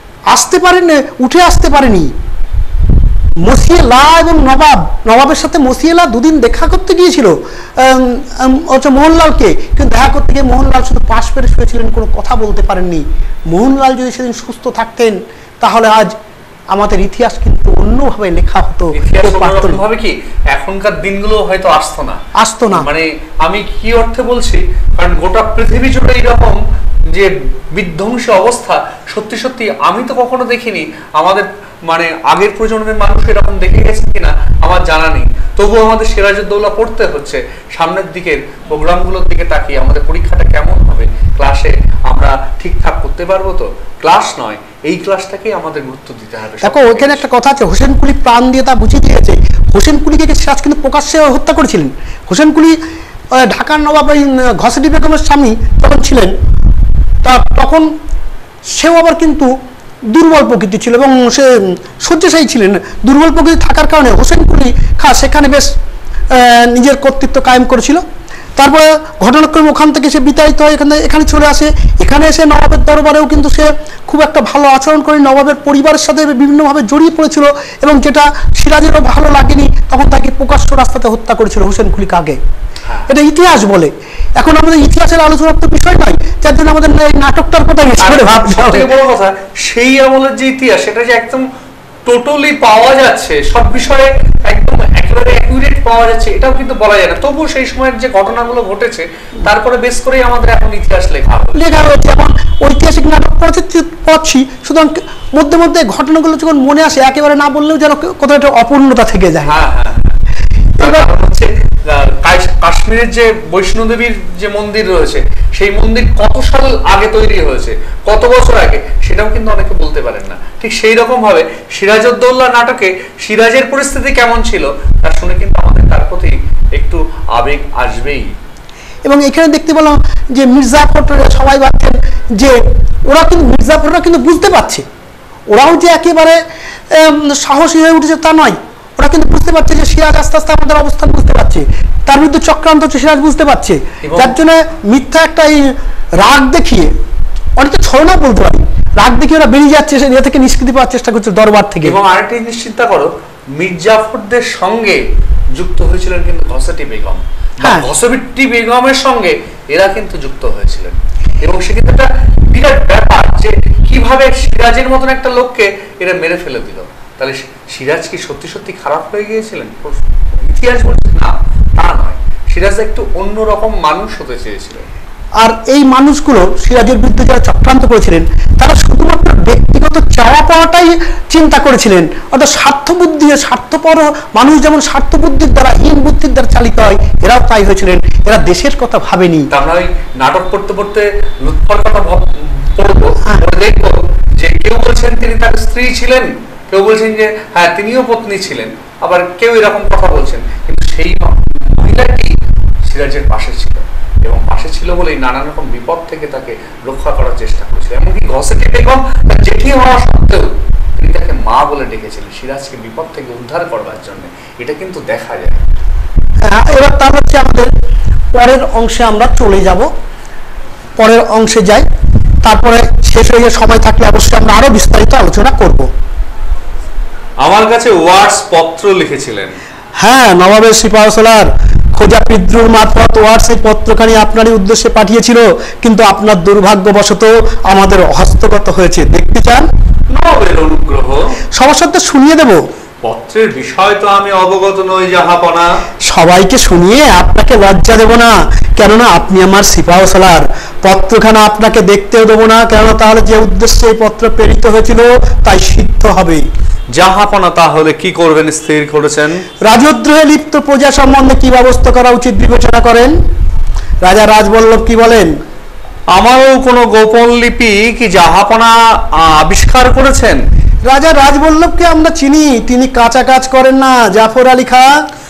উঠে আসতে পারেনি। মসিয়েলা এবং নবাবের সাথে মসিয়েলা দুদিন দেখা করতে গিয়েছিল মোহনলালকে, কিন্তু দেখা করতে গিয়ে মোহনলাল শুধু পাশ পেরে শুয়েছিলেন, কোনো কথা বলতে পারেননি। মোহনলাল যদি সেদিন সুস্থ থাকতেন তাহলে আজ আমাদের ইতিহাস কিন্তু অন্যভাবে লেখা হতো। কি এখনকার দিনগুলো হয়তো আসতো না, মানে আমি কি অর্থে বলছি, কারণ গোটা পৃথিবী জুড়ে এরকম যে বিধ্বংসী অবস্থা সত্যি সত্যি আমি তো কখনো দেখিনি। আমাদের মানে আগের প্রজন্মের মানুষ এরকম দেখে গেছে কিনা আমার জানা নেই, তবুও আমাদের সিরাজউদ্দৌলা পড়তে হচ্ছে। সামনের দিকের প্রোগ্রামগুলোর দিকে তাকিয়ে আমাদের পরীক্ষাটা কেমন হবে, ক্লাসে আমরা ঠিকঠাক করতে পারবো তো? ক্লাস নয়, এই ক্লাসটাকেই আমাদের গুরুত্ব দিতে হবে। দেখো ওইখানে একটা কথা আছে, হোসেন কুলি প্রাণ দিয়ে তা বুঝিয়ে দিয়েছে। হোসেন কুলিকে সিরাজ কিন্তু প্রকাশ্যে হত্যা করেছিলেন। হোসেন কুলি ঢাকার নবাব ঘসেটি বেগমের স্বামী যখন ছিলেন, তখন সেও আবার কিন্তু দুর্বল প্রকৃতি ছিল এবং সে শয্যাশায়ী ছিলেন। দুর্বল প্রকৃতি থাকার কারণে হোসেন কুলি খাঁ সেখানে বেশ নিজের কর্তৃত্ব কায়েম করেছিল। তারপরে ঘটনাক্রমে ওখান থেকে সে বিতাড়িত হয়, এখানে চলে আসে। এখানে এসে নবাবের দরবারেও কিন্তু সে খুব একটা ভালো আচরণ করে নবাবের পরিবারের সাথে বিভিন্নভাবে জড়িয়ে পড়েছিল, এবং যেটা সিরাজেরও ভালো লাগেনি, তখন তাকে প্রকাশ্য রাস্তাতে হত্যা করেছিল হোসেন কুলি কাগে। এটা ইতিহাস বলে। এখন আমাদের ইতিহাসের আলোচনার তো বিষয় নয়, যার জন্য আমাদের নাটকটার কথা বড় কথা সেই আমলের যে ইতিহাস, সেটা যে একদম টোটালি পাওয়া যাচ্ছে, সব বিষয়ে একদম একেবারে অ্যাকুরেট পাওয়া যাচ্ছে, এটাও কিন্তু বলা যায় না। তবুও সেই সময়ের যে ঘটনাগুলো ঘটেছে তারপরে বেশ করেই আমাদের এখন ইতিহাস লেখা হয়েছে। এখন ঐতিহাসিক নাটক পড়ছি, সুতরাং মধ্যে মধ্যে ঘটনাগুলো যখন মনে আসে একেবারে না বললেও যেন কোথাও একটা অপূর্ণতা থেকে যায়। কাশ্মীরের যে বৈষ্ণো দেবীর যে মন্দির রয়েছে, সেই মন্দির কত সাল আগে তৈরি হয়েছে, কত বছর আগে, সেটাও কিন্তু অনেকে বলতে পারেন না। ঠিক সেই রকম ভাবে সিরাজউদ্দৌলা নাটকে সিরাজের পরিস্থিতি কেমন ছিল তা শুনে কিন্তু আমাদের তার প্রতি একটু আবেগ আসবেই। এবং এখানে দেখতে পেলাম যে মির্জাফররা সবাই ভাবছেন যে মির্জাফররা কিন্তু বুঝতে পারছে, ওরাও যে একেবারে সাহসী হয়ে উঠেছে তা নয়। ওরা কিন্তু বুঝতে পারছে যে সিরাজ আস্তে আস্তে আমাদের অবস্থান বুঝতে পারছে, তার বিরুদ্ধে চক্রান্ত হচ্ছে সিরাজ বুঝতে পারছে, যার জন্য মিথ্যা একটা এই রাগ দেখিয়ে, অনেকটা ছলনা বলতে পারি, রাগ দেখিয়ে ওরা বেরিয়ে যাচ্ছে, এ থেকে নিষ্কৃতি পাওয়ার চেষ্টা করছে দরবার থেকে। এবং আরেকটা জিনিস চিন্তা করো, মির্জাফরদের সঙ্গে যুক্ত হয়েছিলেন কিন্তু ঘসেটি বেগম, ঘসেটি বেগমের সঙ্গে এরা কিন্তু যুক্ত হয়েছিলেন। এবং সেক্ষেত্রে একটা বিরাট ব্যাপার যে কিভাবে সিরাজের মতন একটা লোককে এরা মেরে ফেলে দিল। তাহলে সিরাজ কি সত্যি সত্যি খারাপ হয়ে গিয়েছিলেন? ইতিহাস বলছে না, তা নয়। সিরাজ একটু অন্যরকম মানুষ হতে চেয়েছিলেন। আর এই মানুষগুলো সিরাজের বিরুদ্ধে যারা চক্রান্ত করেছিলেন, তারা শুধুমাত্র ব্যক্তিগত চাওয়া পাওয়াটাই চিন্তা করেছিলেন। অর্থাৎ স্বার্থপর মানুষ যেমন স্বার্থ বুদ্ধির দ্বারা, হীন বুদ্ধির দ্বারা চালিত হয়, এরাও তাই হয়েছিলেন। এরা দেশের কথা ভাবেনি। আমরা ওই নাটক পড়তে পড়তে লুৎফর কথা পড়বো, দেখবো যে কেউ বলছেন তিনি তার স্ত্রী ছিলেন, কেউ বলছেন যে হ্যাঁ তিনিও পত্নী ছিলেন, আবার কেউ এরকম কথা বলছেন। কিন্তু সেই মহিলাটি সিরাজের পাশে ছিল, এবং পাশে ছিল বলেই নানান রকম বিপদ থেকে তাকে রক্ষা করার চেষ্টা করেছিল। এমনকি ঘসেটি বেগম তার জেঠি হওয়া সত্ত্বেও তিনি তাকে মা বলে ডেকেছিলেন সিরাজকে বিপদ থেকে উদ্ধার করবার জন্য। এটা কিন্তু দেখা যায়। এবার তার হচ্ছে আমাদের পরের অংশে আমরা চলে যাব, পরের অংশে যাই, তারপরে শেষ হয়ে সময় থাকলে অবশ্যই আমরা আরো বিস্তারিত আলোচনা করব। আমার কাছে ওয়ার্ডস পত্র লিখেছিলেন। হ্যাঁ, নবাবের সিপাহসালার খোঁজা পিদ্রুর মারফত ওয়ার্ডস এই পত্রখানি আপনারই উদ্দেশ্যে পাঠিয়েছিল, কিন্তু আপনার দুর্ভাগ্যবশত আমাদের হস্তগত হয়েছে। দেখতে চান? নবাবের অনুগ্রহ। সমস্যাটা শুনিয়ে দেব। পত্রের বিষয় তো আমি অবগত নই জাহাপনা। সবাইকে শুনিয়ে আপনাকে লজ্জা দেব না, কেননা আপনি আমার সিপাহসালার। পত্রখানা আপনাকে দেখতেও দেবো না, কেননা তাহলে যে উদ্দেশ্যে এই পত্র প্রেরিত হয়েছিল তাই সিদ্ধ হবে। জাহাপনা তাহলে কি করবেন স্থির করেছেন? রাজদ্রোহে লিপ্ত প্রজা সম্বন্ধে কি ব্যবস্থা করা উচিত বিবেচনা করেন? রাজা রাজবল্লভ কি বলেন? আমারও কোনো গোপন লিপি কি জাহাপনা আবিষ্কার করেছেন? রাজা রাজবল্লভকে আমরা চিনি, তিনি কাঁচা কাজ করেন না। জাফর আলী খাঁ,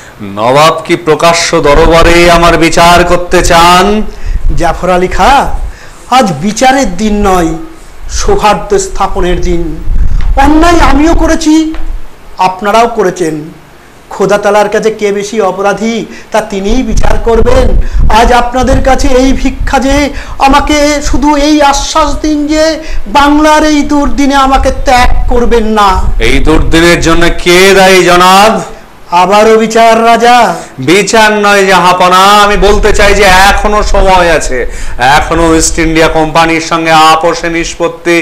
নবাব কি প্রকাশ্য দরবারে আমার বিচার করতে চান? জাফর আলী খাঁ, আজ বিচারের দিন নয়, সৌহার্দ্য স্থাপনের দিন। অন্যায় আমিও করেছি, আপনারাও করেছেন। খোদা তাআলার কাছে কে বেশি অপরাধী তা তিনিই বিচার করবেন। আজ আপনাদের কাছে এই ভিক্ষা যে আমাকে শুধু এই আশ্বাস দিন যে বাংলার এই দুর্দিনে আমাকে ত্যাগ করবেন না। এই দুর্দিনের জন্য কে দায়ী জনাব? আবারও বিচার রাজা? বিচার নয় জাহাপনা, আমি বলতে চাই যে এখনো সময় আছে, এখনো ইস্ট ইন্ডিয়া কোম্পানির সঙ্গে আপোষে নিষ্পত্তি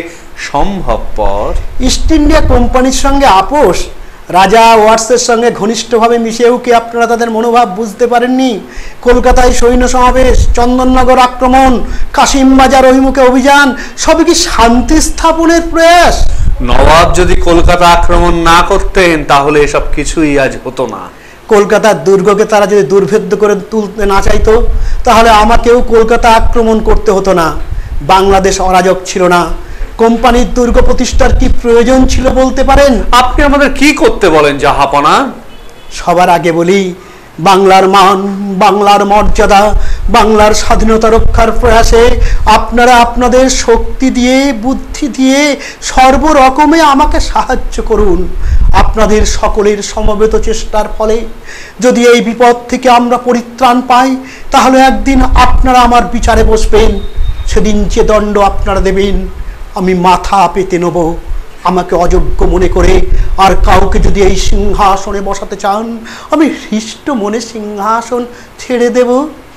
সম্ভবপর। ইস্ট ইন্ডিয়া কোম্পানির সঙ্গে আপোষ? রাজা ওয়াটসের সঙ্গে ঘনিষ্ঠভাবে মিশেও কি আপনারা তাদের মনোভাব বুঝতে পারেননি? কলকাতায় সৈন্য সমাবেশ, চন্দননগর আক্রমণ, কাশিমবাজার অভিমুখে অভিযান, সবই কি শান্তি স্থাপনের প্রয়াস? নবাব যদি কলকাতা আক্রমণ না করতেন তাহলে এসব কিছুই আজ হতো না। কলকাতার দুর্গকে তারা যদি দুর্ভেদ্য করে তুলতে না চাইতো তাহলে আমাকেও কলকাতা আক্রমণ করতে হতো না। বাংলাদেশ অরাজক ছিল না। কোম্পানির দুর্গ প্রতিষ্ঠার কি প্রয়োজন ছিল বলতে পারেন? আপনি আমাদের কি করতে বলেন জাহাপনা? সবার আগে বলি, বাংলার মান, বাংলার মর্যাদা, বাংলার স্বাধীনতা রক্ষার প্রয়াসে আপনারা আপনাদের শক্তি দিয়ে, বুদ্ধি দিয়ে সর্বরকমে আমাকে সাহায্য করুন। আপনাদের সকলের সমবেত চেষ্টার ফলে যদি এই বিপদ থেকে আমরা পরিত্রাণ পাই তাহলে একদিন আপনারা আমার বিচারে বসবেন। সেদিন যে দণ্ড আপনারা দেবেন আমি মাথা পেতে নেব। আমাকে অযোগ্য মনে করে আর কাউকে যদি এই সিংহাসনে বসাতে চান আমি হৃষ্ট মনে সিংহাসন ছেড়ে দেব।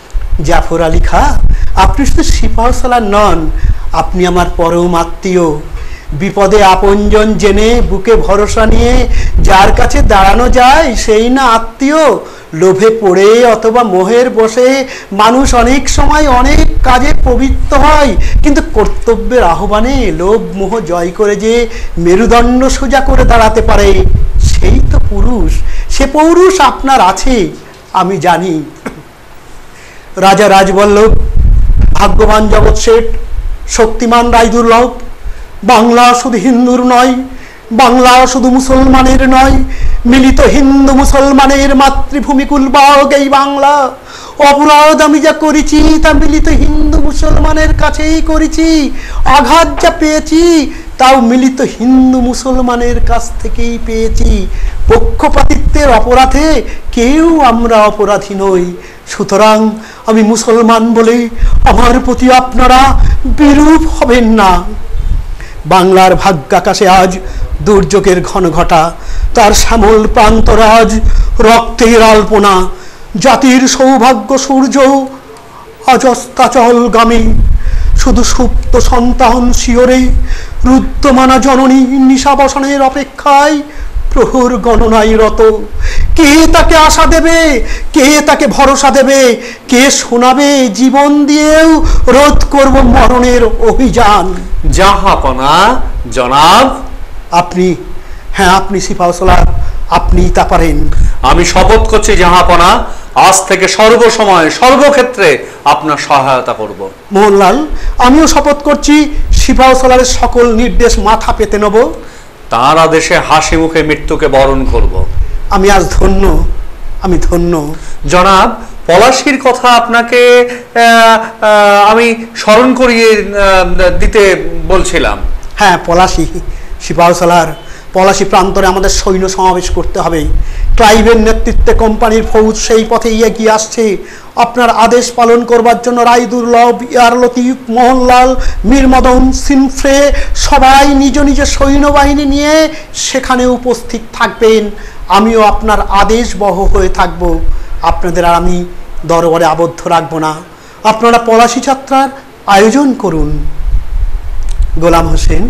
জাফর আলী খাঁ, আপনি শুধু সিপাহসালার নন, আপনি আমার পরম আত্মীয়। বিপদে আপনজন জেনে বুকে ভরসা নিয়ে যার কাছে দাঁড়ানো যায় সেই না আত্মীয়। লোভে পড়ে অথবা মোহের বশে মানুষ অনেক সময় অনেক কাজে প্রবৃত্ত হয়, কিন্তু কর্তব্যের আহ্বানে লোভ মোহ জয় করে যে মেরুদণ্ড সোজা করে দাঁড়াতে পারে সেই তো পুরুষ। সে পৌরুষ আপনার আছে আমি জানি। রাজা রাজবল্লভ, ভাগ্যবান জগৎ শেঠ, শক্তিমান রায়দুর্লভ, বাংলা শুধু হিন্দুর নয়, বাংলা শুধু মুসলমানের নয়, মিলিত হিন্দু মুসলমানের মাতৃভূমি কুলবাগ এই বাংলা। অপরাধ আমি যা করেছি তা মিলিত হিন্দু মুসলমানের কাছেই করেছি। আঘাত যা পেয়েছি তাও মিলিত হিন্দু মুসলমানের কাছ থেকেই পেয়েছি। পক্ষপাতিত্বের অপরাধে কেউ আমরা অপরাধী নই। সুতরাং আমি মুসলমান বলে আমার প্রতি আপনারা বিরূপ হবেন না। বাংলার ভাগ্যাকাশে আজ দুর্যোগের ঘন ঘটা, তার শ্যামল প্রান্তরাজ রক্তের আলপনা। জাতির সৌভাগ্য সূর্য আজ অস্তাচলগামী, শুধু সুপ্ত সন্তান শিওরে রুদ্ধমানা জননী নিশাবসনের অপেক্ষায় প্রহর গণনায় রত। কে তাকে আশা দেবে, কে তাকে ভরসা দেবে, কে শোনাবে জীবন দিয়েও রোধ করব মরণের অভিযান। জাহাপনা জনাব, আপনি, হ্যাঁ আপনি সিপাহসালার, আপনি তা পারেন। আমি শপথ করছি জাহাপনা, আজ থেকে সর্বসময় সর্বক্ষেত্রে আপনার সহায়তা করব। মোহনলাল, আমিও শপথ করছি সিপাহসালারের সকল নির্দেশ মাথা পেতে নেব। তার আদেশে হাসি মুখে মৃত্যুকে বরণ করব। আমি আজ ধন্য, আমি ধন্য। জনাব, পলাশির কথা আপনাকে আমি স্মরণ করিয়ে দিতে বলছিলাম। হ্যাঁ, পলাশি, সিপাহসালার, পলাশি প্রান্তরে আমাদের সৈন্য সমাবেশ করতে হবে। ক্লাইভের নেতৃত্বে কোম্পানির ফৌজ সেই পথে এগিয়ে আসছে। আপনার আদেশ পালন করবার জন্য রায়দুর্লভ, ইয়ার লতিফ, মোহনলাল, মীর মদন, সিনফ্রে সবাই নিজ নিজ সৈন্যবাহিনী নিয়ে সেখানে উপস্থিত থাকবেন। আমিও আপনার আদেশ বহ হয়ে থাকব। আপনাদের আর আমি দরবারে আবদ্ধ রাখবো না। আপনারা পলাশি যাত্রার আয়োজন করুন। গোলাম হোসেন।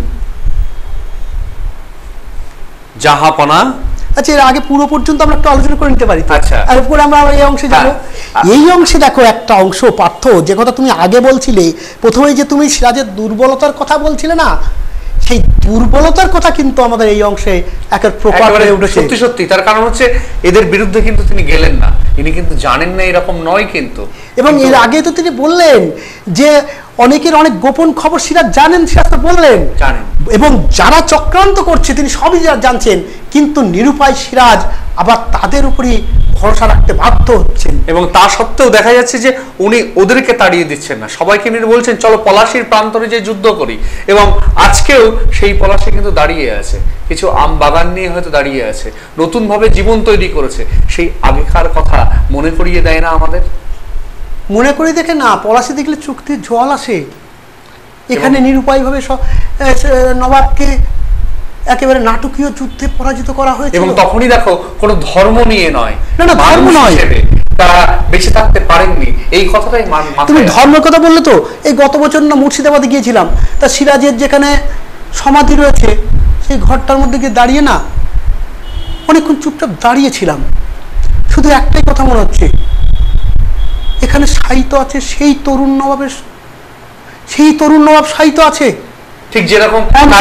জাহাপনা। আচ্ছা, এর আগে পুরো পর্যন্ত আমরা একটু আলোচনা করে নিতে পারি। আচ্ছা, আর এরপরে আমরা এই অংশে যাবো। এই অংশে দেখো একটা অংশ পার্থ, যে কথা তুমি আগে বলছিলে প্রথমে, যে তুমি সিরাজের দুর্বলতার কথা বলছিলে না, সেই দুর্বলতার কথা কিন্তু আমাদের এই অংশে একের প্রকার হয়ে উঠেছে। সত্যি সত্যি, তার কারণ হচ্ছে এদের বিরুদ্ধে কিন্তু তিনি গেলেন না, ইনি কিন্তু জানেন না এরকম নয় কিন্তু। এবং এর আগে তো তিনি বললেন যে অনেকের অনেক গোপন খবর সিরাজ জানেন, সিরাজ তো বললেন জানেন, এবং যারা চক্রান্ত করছে তিনি সবই জানছেন, কিন্তু নিরুপায় সিরাজ আবার তাদের উপরই ভরসা রাখতে বাধ্য হচ্ছেন। এবং তা সত্ত্বেও দেখা যাচ্ছে যে উনি ওদেরকে তাড়িয়ে দিচ্ছেন না, সবাইকে নিয়ে বলছেন চলো পলাশির প্রান্তরে যে যুদ্ধ করি। এবং আজকেও সেই পলাশি কিন্তু দাঁড়িয়ে আছে, কিছু আম বাগান নিয়ে হয়তো দাঁড়িয়ে আছে, নতুন ভাবে জীবন তৈরি করেছে। সেই আগেকার কথা মনে করিয়ে দেয় না আমাদের? মনে করি দেখে না, পলাশি দেখলে চোখের জল আসে। এখানে নিরুপায়ভাবে নবাবকে একেবারে নাটকীয় যুদ্ধে পরাজিত করা হয়েছে। এবং তখনই দেখো কোনো ধর্ম নিয়ে নয়, না না ধর্ম নয়, তারা বেঁচে থাকতে পারেননি, এই কথাটাই তুমি ধর্মের কথা বললে তো, এই গত বছর না মুর্শিদাবাদে গিয়েছিলাম, তা সিরাজের যেখানে সমাধি রয়েছে সেই ঘরটার মধ্যে গিয়ে দাঁড়িয়ে না অনেকক্ষণ চুপচাপ দাঁড়িয়েছিলাম। শুধু একটাই কথা মনে হচ্ছে, এখানে সাহিত্য আছে সেই তরুণ নবাবের, সেই তরুণ নবাব সাহিত্য আছে, ঠিক যেরকম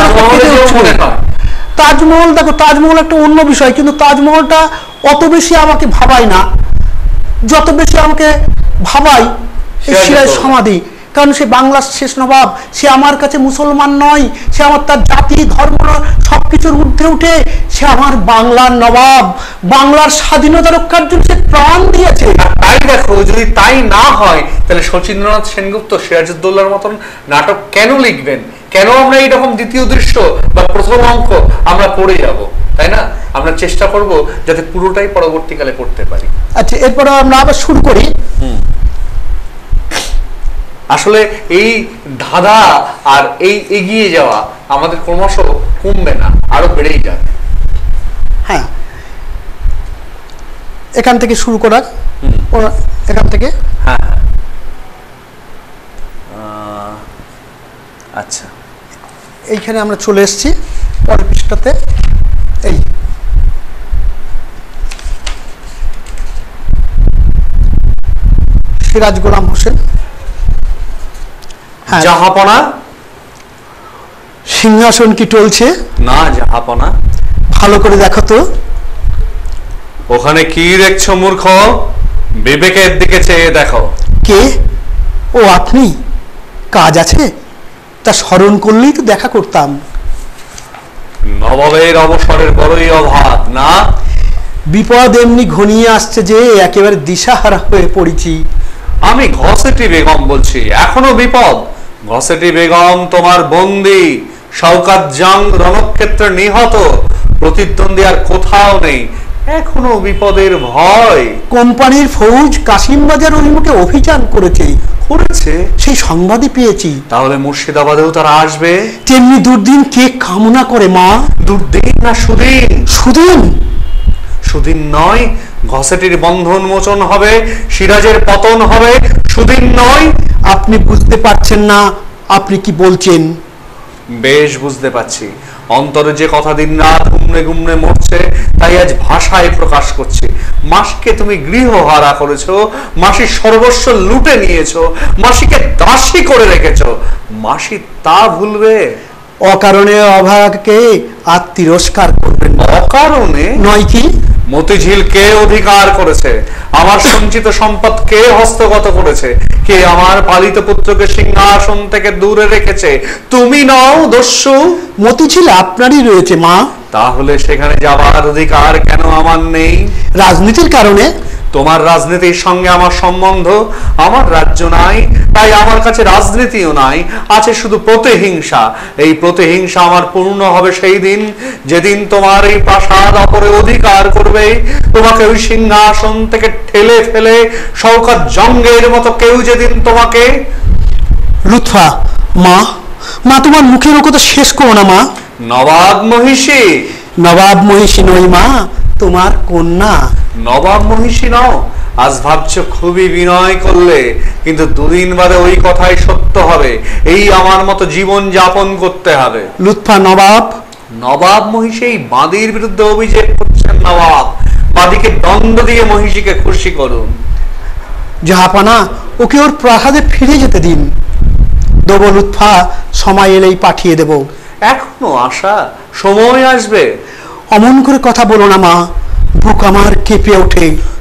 তাজমহল। দেখো তাজমহল একটা অন্য বিষয়, কিন্তু তাজমহলটা অত বেশি আমাকে ভাবায় না, যত বেশি আমাকে ভাবাই সিরাজ সমাধি। কারণ সে বাংলার শেষ নবাব, সে আমার কাছে মুসলমান নয়, সে আমার তার জাতি ধর্ম সবকিছুর ঊর্ধ্বে উঠে সে আমার বাংলার নবাব, বাংলার স্বাধীনতা রক্ষার জন্য সে প্রাণ দিয়েছে। তাই দেখো, যদি তাই না হয় তাহলে শচীন্দ্রনাথ সেনগুপ্ত সিরাজউদ্দৌলার মতন নাটক কেন লিখবেন? কেন আমরা এইরকম দ্বিতীয় দৃশ্য বা প্রথম অঙ্ক আমরা পড়ে যাব? তাই না? আমরা চেষ্টা করব যাতে পুরোটাই পরবর্তীকালে পড়তে পারি। আচ্ছা, এরপর আমরা আবার শুরু করি। আসলে এই ধাঁধা আর এই এগিয়ে যাওয়া আমাদের ক্রমশ কমবে না, আরো বেড়েই যাবে। হ্যাঁ, এখান থেকে শুরু করার, এখান থেকে। হ্যাঁ, আচ্ছা, এইখানে আমরা চলে এসেছি পরের পৃষ্ঠাতে। এই সিরাজ গোলাম হোসেন, জাহাপনা সিংহাসন কি টলছে? না জাহাপনা। ভালো করে দেখো তো। ওখানে কি দেখছো মূর্খ? বিবেকের দিকে চেয়ে দেখো। কে? ও আপনি? কাজ আছে? তা স্মরণ করলেই তো দেখা করতাম। নবাবের অবসরের বড়ই অভাব না? বিপদ এমনি ঘনিয়ে আসছে যে একেবারে দিশাহারা হয়ে পড়েছি। আমি ঘসেটি বেগম বলছি। এখনো বিপদ? ঘসেটি বেগম তোমার বন্দী, শওকাত জাং রণক্ষেত্রে নিহত, প্রতিদ্বন্দ্বী আর কোথাও নেই, এখনো বিপদের ভয়। কোম্পানির ফৌজ কাশিমবাজার অভিমুখে অভিযান করেছে, সেই সংবাদই পেয়েছি। তাহলে মুর্শিদাবাদেও তারা আসবে? তেমনি দুর্দিন কে কামনা করে মা? দুর্দিন না সুদিন? সুদিন। সুদিন নয়, ঘসেটির বন্ধন মোচন হবে, সিরাজের পতন হবে, সুদিন নয়। আপনি বুঝতে পারছেন না আপনি কি বলছেন? বেশ বুঝতে পারছি। অন্তরে যে কথা দিন রাত গুমড়ে গুমড়ে মরছে তাই আজ ভাষায় প্রকাশ করছি। মাসিকে তুমি গৃহহারা করেছো, মাসির সর্বস্ব লুটে নিয়েছো, মাসিকে দাসী করে রেখেছো, মাসি তা ভুলবে? অকারণে অভাগকে আর তিরস্কার করবেন। অকারণে নয় কি? মতিঝিল কে অধিকার করেছে? আমার সঞ্চিত সম্পদ কে হস্তগত করেছে? কে আমার পালিত পুত্রকে সিংহাসন থেকে দূরে রেখেছে? তুমি নও দস্যু? মতিঝিল আপনারই রয়েছে মা। তাহলে সেখানে যাবার অধিকার কেন আমার নেই? রাজনীতির কারণে। তোমার রাজনীতির সঙ্গে আমার সম্বন্ধ, আমার রাজ্য নাই, তাই আমার কাছে রাজনীতিও নাই, আছে শুধু প্রতিহিংসা। এই প্রতিহিংসা আমার পূর্ণ হবে সেই দিন যেদিন তোমার এই প্রাসাদ অপরে অধিকার করবে, তোমাকে ওই সিংহাসন থেকে ঠেলে ফেলে শওকত জঙ্গের মতো কেউ যেদিন তোমাকে। লুৎফা, মা মা তোমার মুখের কথা শেষ করো না মা। নবাব মহিষী? নবাব মহিষী নই মা, তোমার কন্যা। নবাব মহিষী নও? আজ ভাবছো খুবই বিনয় করলে, কিন্তু দুদিন বাদে ওই কথাই সত্য হবে। এই আমার মতো জীবন যাপন করতে হবে। লুৎফা নবাব? নবাব মহিষী এই বাঁদির বিরুদ্ধে অভিযোগ করছেন নবাব। বাঁদিকে দণ্ড দিয়ে মহিষীকে খুশি করুন। জাহাপানা, ওকে ওর প্রাসাদে ফিরে যেতে দিন। দেবো লুৎফা, সময় এলেই পাঠিয়ে দেব। এখনো আশা? সময় আসবে। অমন করে কথা বলো না মা, বুক আমার কেঁপে ওঠে।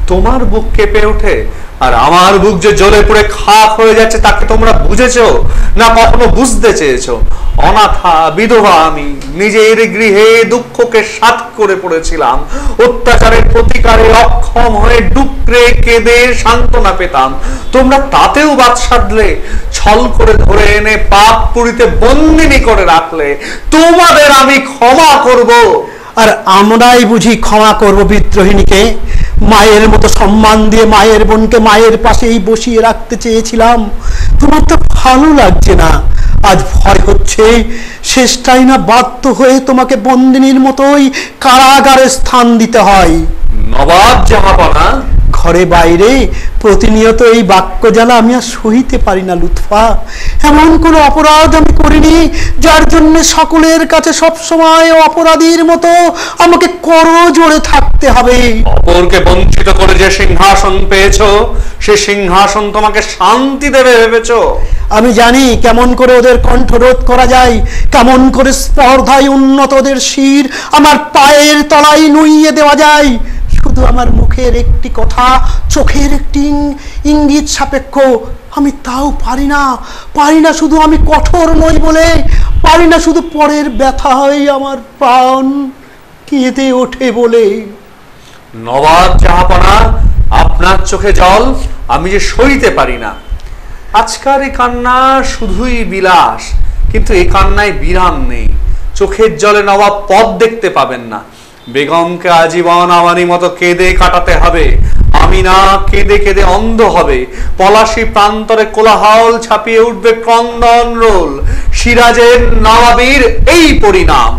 তোমার বুক কেঁপে ওঠে আর আমার বুক যে জ্বলে পুড়ে খাক হয়ে যাচ্ছে তাকে তোমরা বুঝেছো না কখনো বুঝতে চেয়েছো? অনাথা বিধবা আমি, নিজের গৃহে দুঃখকে সাথ করে পড়েছিলাম, অত্যাচারের প্রতিকারে অক্ষম হয়ে ডুকরে কেঁদে সান্ত্বনা পেতাম। তোমরা তাতেও বাদ সাধলে, ছল করে ধরে এনে পাপ পুরীতে বন্দিনী করে রাখলে। তোমাদের আমি ক্ষমা করব। আর আমরাই বুঝি ক্ষমা করব বিদ্রোহিণীকে? মায়ের মতো সম্মান দিয়ে মায়ের বোনকে মায়ের পাশেই বসিয়ে রাখতে চেয়েছিলাম। তোমার তো ভালো লাগছে না, আজ ভয় হচ্ছে শেষটাই না বাধ্য হয়ে তোমাকে বন্দিনীর মতোই কারাগারে স্থান দিতে হয়। নবাব জাহাপনা, ঘরে বাইরে প্রতিনিয়ত এই বাক্য জ্বালা আমি আর সহিতে পারি না লুৎফা। এমন কোনো অপরাধ আমি করিনি যার জন্য সকলের কাছে সবসময় অপরাধীর মতো আমাকে করজোড়ে থাকতে হবে। অপরকে বঞ্চিত করে যে সিংহাসন পেয়েছো, সে সিংহাসন তোমাকে শান্তি দেবে ভেবেছো? আমি জানি কেমন করে ওদের কণ্ঠরোধ করা যায়, কেমন করে স্পর্ধায় উন্নত ওদের শির আমার পায়ের তলায় নুইয়ে দেওয়া যায়। শুধু আমার মুখের একটি কথা, চোখের একটি ইঙ্গিত সাপেক্ষ আমি তাও পারি না। শুধু আমি কঠোর নই বলে, পারি না শুধু পরের ব্যথা হয় আমার প্রাণ কেঁদে ওঠে বলে। নবাব জাহাপনা, আপনার চোখে জল আমি যে সইতে পারি না। আজকার এই কান্না শুধুই বিলাস, কিন্তু এই কান্নায় বিরাম নেই। চোখের জলে নবাব পথ দেখতে পাবেন না। বেগমকে আজীবন আমারই মতো কেঁদে কাটাতে হবে। আমি না কেঁদে কেঁদে অন্ধ হবে। পলাশী প্রান্তরে কোলাহল ছাপিয়ে উঠবে ক্রন্দন রোল। সিরাজের নবাবীর এই পরিণাম।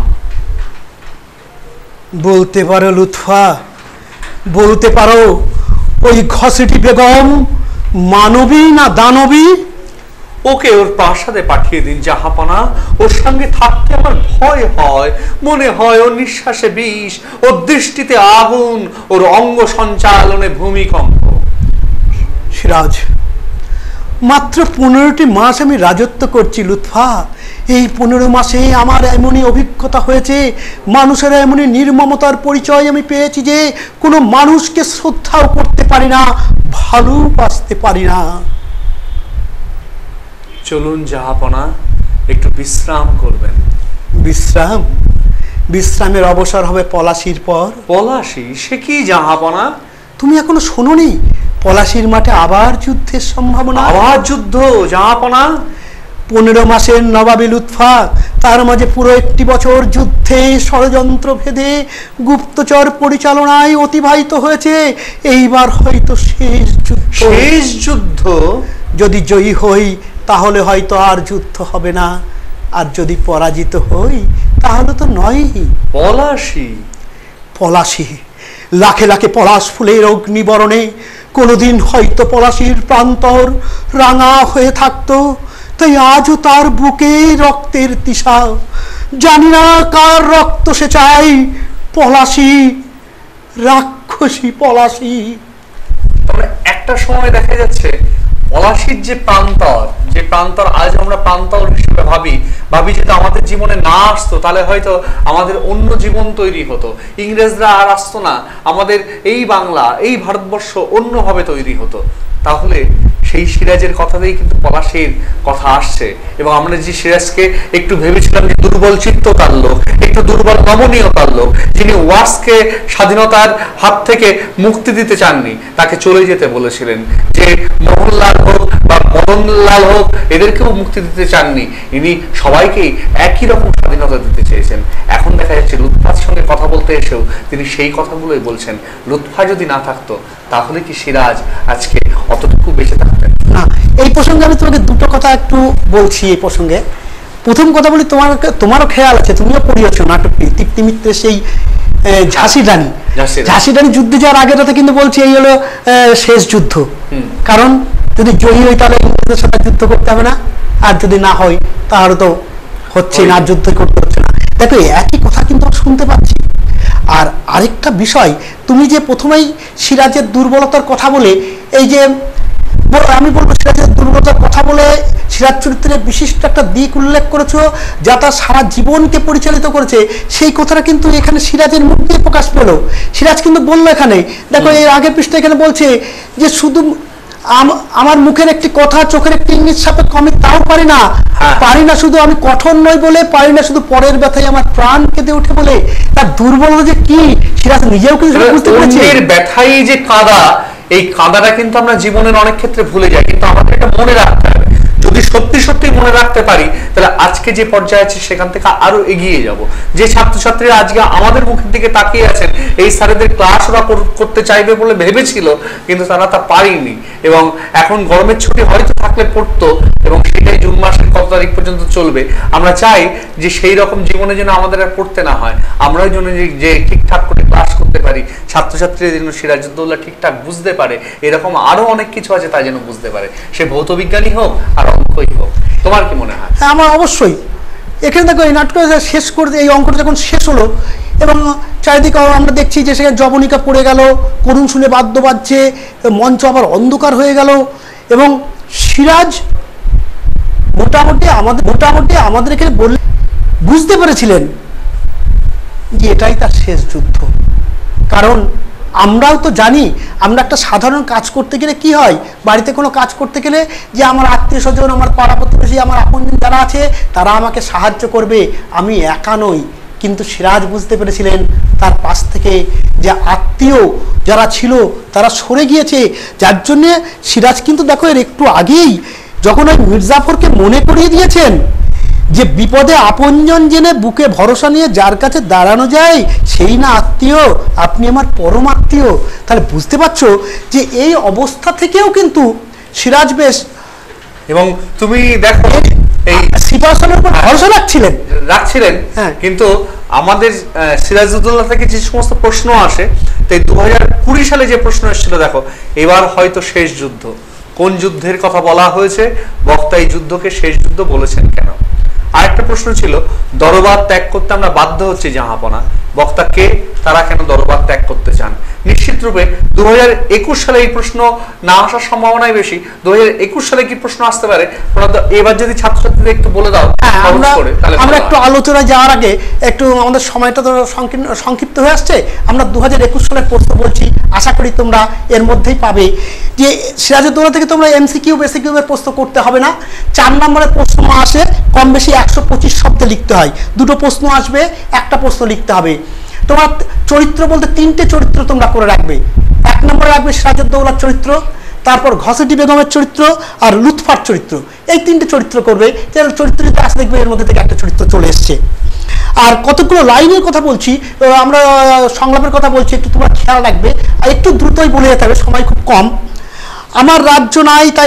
বলতে পারো লুৎফা, বলতে পারো ওই ঘসেটি বেগম মানবী না দানবী? ওকে ওর প্রাসাদে পাঠিয়ে দিন জাহাপনা। ওর সঙ্গে থাকতে আমার ভয় হয়, মনে হয় ওর নিঃশ্বাসে বিষ, ওর দৃষ্টিতে আগুন, ওর অঙ্গ সঞ্চালনে ভূমিকম্প। সিরাজ, মাত্র 15টি মাস আমি রাজত্ব করছি লুৎফা। এই 15 মাসে আমার এমনই অভিজ্ঞতা হয়েছে, মানুষের এমনই নির্মমতার পরিচয় আমি পেয়েছি যে কোনো মানুষকে শ্রদ্ধাও করতে পারি না, ভালোবাসতে পারি না। চলুন জাহাপনা, একটু বিশ্রাম করবেন। বিশ্রাম? বিশ্রামের অবসর হবে পলাশির পর। পলাশী? সে কি জাহাপনা? তুমি এখনো শোনোনি পলাশির মাঠে আবার যুদ্ধের সম্ভাবনা? আবার যুদ্ধ জাহাপনা? 15 মাসের নবাবী লুৎফা, তার মাঝে পুরো একটি বছর যুদ্ধে ষড়যন্ত্র ভেদে গুপ্তচর পরিচালনায় অতিবাহিত হয়েছে। এইবার হয়তো শেষ যুদ্ধ। শেষ যুদ্ধ? যদি জয়ী হই তাহলে হয়তো আর যুদ্ধ হবে না, আর যদি পরাজিত হই তাহলে তো নয়ই। পলাশী? পলাশী, লাখে লাখে পলাশ ফুলের অগ্নিবরণে কোনোদিন হয়তো পলাশীর প্রান্তর রাঙা হয়ে থাকতো, তাই আজও তার বুকে রক্তের তৃষা। জানি না কার রক্ত সে চাই। পলাশী, রাক্ষসী পলাশী। তবে একটা সময় দেখা যাচ্ছে পলাশীর যে প্রান্তর আজ আমরা প্রান্তর হিসেবে ভাবি যদি আমাদের জীবনে না আসতো তাহলে হয়তো আমাদের অন্য জীবন তৈরি হতো। ইংরেজরা আর আসতো না, আমাদের এই বাংলা, এই ভারতবর্ষ অন্যভাবে তৈরি হতো। তাহলে সেই সিরাজের কথাতেই কিন্তু পলাশীর কথা আসছে। এবং আমরা যে সিরাজকে একটু ভেবেছিলাম যে দুর্বল চিত্ততার লোক, একটু দুর্বল নমনীয়তার লোক, যিনি ওয়ার্সকে স্বাধীনতার হাত থেকে মুক্তি দিতে চাননি, তাকে চলে যেতে বলেছিলেন। যে মোহনলাল হোক বা মদনলাল হোক, এদেরকেও মুক্তি দিতে চাননি, ইনি সবাইকেই একই রকম স্বাধীনতা দিতে চেয়েছেন। এখন দেখা যাচ্ছে লুৎফার সঙ্গে কথা বলতে এসেও তিনি সেই কথাগুলোই বলছেন। লুৎফা যদি না থাকতো তাহলে কি সিরাজ আজকে অতটুকু বেঁচে থাকতেন না? এই প্রসঙ্গে আমি তোমাকে দুটো কথা একটু বলছি। এই প্রসঙ্গে প্রথম কথা বলি, তোমারও খেয়াল আছে, তুমিও পড়িয়েছো নাটকটি তৃপ্তি মিত্রের সেই ঝাঁসি রানী। ঝাঁসি রানী যুদ্ধে যাওয়ার আগে রাতে কিন্তু বলছি এই হলো শেষ যুদ্ধ। কারণ যদি জয়ী হই তাহলে ইংরেজদের সাথে যুদ্ধ করতে হবে না, আর যদি না হয় তাহলে তো হচ্ছে না, যুদ্ধ করতে হচ্ছে না। দেখো, একই কথা কিন্তু শুনতে পাচ্ছি। আর আরেকটা বিষয়, তুমি যে প্রথমেই সিরাজের দুর্বলতার কথা বলে, এই যে আমি বলবো সিরাজের দুর্বলতার কথা বলে সিরাজ চরিত্রের বিশিষ্ট একটা দিক উল্লেখ করেছো, যা তার সারা জীবনকে পরিচালিত করেছে, সেই কথাটা কিন্তু এখানে সিরাজের মুখ দিয়ে প্রকাশ পেলো। সিরাজ কিন্তু বললো এখানে, দেখো এর আগের পৃষ্ঠা এখানে বলছে যে শুধু আমার মুখের একটি কথা, চোখের একটি ইঙ্গিত সাপেক্ষ আমি তাও পারি না, পারি না শুধু আমি কঠোর নই বলে, পারি না শুধু পরের ব্যথায় আমার প্রাণ কেঁদে ওঠে বলে। তার দুর্বলতা যে কি সিরাজ নিজেও কিন্তু বুঝতে পেরেছে। ব্যথাই যে কাঁদা, এই কাঁদাটা কিন্তু আমরা জীবনের অনেক ক্ষেত্রে ভুলে যাই, কিন্তু আমাদের এটা মনে রাখতে হবে। যদি সত্যি সত্যি মনে রাখতে পারি, তাহলে আজকে যে পর্যায়ে আছে সেখান থেকে আরো এগিয়ে যাব। যে ছাত্রছাত্রীরা আজকে আমাদের মুখের দিকে তাকিয়ে আছেন, এই স্যারেদের ক্লাস ওরা করতে চাইবে বলে ভেবেছিল, কিন্তু তারা তা পারেনি, এবং এখন গরমের ছুটি হয়তো থাকলে পড়তো, এবং সেটাই জুন মাসের কত তারিখ পর্যন্ত চলবে। আমরা চাই যে সেই রকম জীবনে যেন আমাদের আর পড়তে না হয়, আমরাও যেন যে ঠিকঠাক করে ক্লাস করতে পারি, ছাত্রছাত্রীরা যেন সিরাজউদ্দৌলা ঠিকঠাক বুঝতে পারে, এরকম আরো অনেক কিছু আছে তা যেন বুঝতে পারে, সে ভৌত বিজ্ঞানী হোক আর অঙ্কই হোক। তোমার কি মনে হয়? হ্যাঁ, আমার অবশ্যই। এখানে দেখো এই নাটক শেষ করতে, এই অঙ্কটা যখন শেষ হলো এবং চারিদিকে আমরা দেখছি যে সেখানে জবনিকা পড়ে গেল, করুণ শুনে বাদ্য বাজছে, মঞ্চ আবার অন্ধকার হয়ে গেল, এবং সিরাজ মোটামুটি আমাদের এখানে বুঝতে পেরেছিলেন যে এটাই তার শেষ যুদ্ধ। কারণ আমরাও তো জানি, আমরা একটা সাধারণ কাজ করতে গেলে কি হয়, বাড়িতে কোনো কাজ করতে গেলে যে আমার আত্মীয় স্বজন, আমার পাড়া প্রতিবেশী, আমার আপনজন যারা আছে তারা আমাকে সাহায্য করবে, আমি একা নই। কিন্তু সিরাজ বুঝতে পেরেছিলেন তার পাশ থেকে যে আত্মীয় যারা ছিল তারা সরে গিয়েছে, যার জন্যে সিরাজ কিন্তু দেখো এর একটু আগেই যখন ওই মির্জাফরকে মনে করিয়ে দিয়েছেন যে বিপদে আপনজন জেনে বুকে ভরসা নিয়ে যার কাছে দাঁড়ানো যায় সেই না আত্মীয়, আপনি আমার পরম আত্মীয়। তাহলে বুঝতে পারছো যে এই অবস্থা থেকেও কিন্তু সিরাজ বেশ, এবং তুমি দেখো এই সিপাহসালার উপর ভরসা রাখছিলেন, কিন্তু আমাদের সিরাজউদ্দৌলা থেকে যে সমস্ত প্রশ্ন আসে, তাই 2020 সালে যে প্রশ্ন এসেছিল, দেখো এবার হয়তো শেষ যুদ্ধ, কোন যুদ্ধের কথা বলা হয়েছে, বক্তা এই যুদ্ধকে শেষ যুদ্ধ বলেছেন কেন? আরেকটা প্রশ্ন ছিল, দরবার ত্যাগ করতে আমরা বাধ্য হচ্ছি জাহাপনা, বক্তা কে, তারা কেন দরবার ত্যাগ করতে চান? নিশ্চিত রূপে 2021 সালে এই প্রশ্ন না আসার সম্ভাবনাই বেশি। 2021 সালে কি প্রশ্ন আসতে পারে, এবার যদি ছাত্রছাত্রীদের একটু বলে দাও। আমরা একটু আলোচনায় যাওয়ার আগে একটু আমাদের সময়টা তো সংক্ষিপ্ত হয়ে আসছে, আমরা 2021 সালের প্রশ্ন বলছি, আশা করি তোমরা এর মধ্যেই পাবে যে সিরাজউদ্দৌলা থেকে তোমরা এমসিকিউ বেসিকিউ এর প্রশ্ন করতে হবে না। 4 নম্বরের প্রশ্ন আসে, কম বেশি 125 শব্দে লিখতে হয়, 2টো প্রশ্ন আসবে, একটা প্রশ্ন লিখতে হবে। তোমার চরিত্র বলতে 3টে চরিত্র তোমরা করে রাখবে। 1 নম্বরে রাখবে সিরাজউদ্দৌলার চরিত্র, তারপর ঘসেটি বেগমের চরিত্র আর লুৎফার চরিত্র, এই 3টে চরিত্র করবে। চরিত্র যদি আসে দেখবে এর মধ্যে থেকে একটা চরিত্র চলে এসছে। আর কতগুলো লাইনের কথা বলছি, আমরা সংলাপের কথা বলছি, একটু তোমরা খেয়াল রাখবে, আর একটু দ্রুতই বলে যেতে হবে, সময় খুব কম। আমার রাজ্য নাই তাই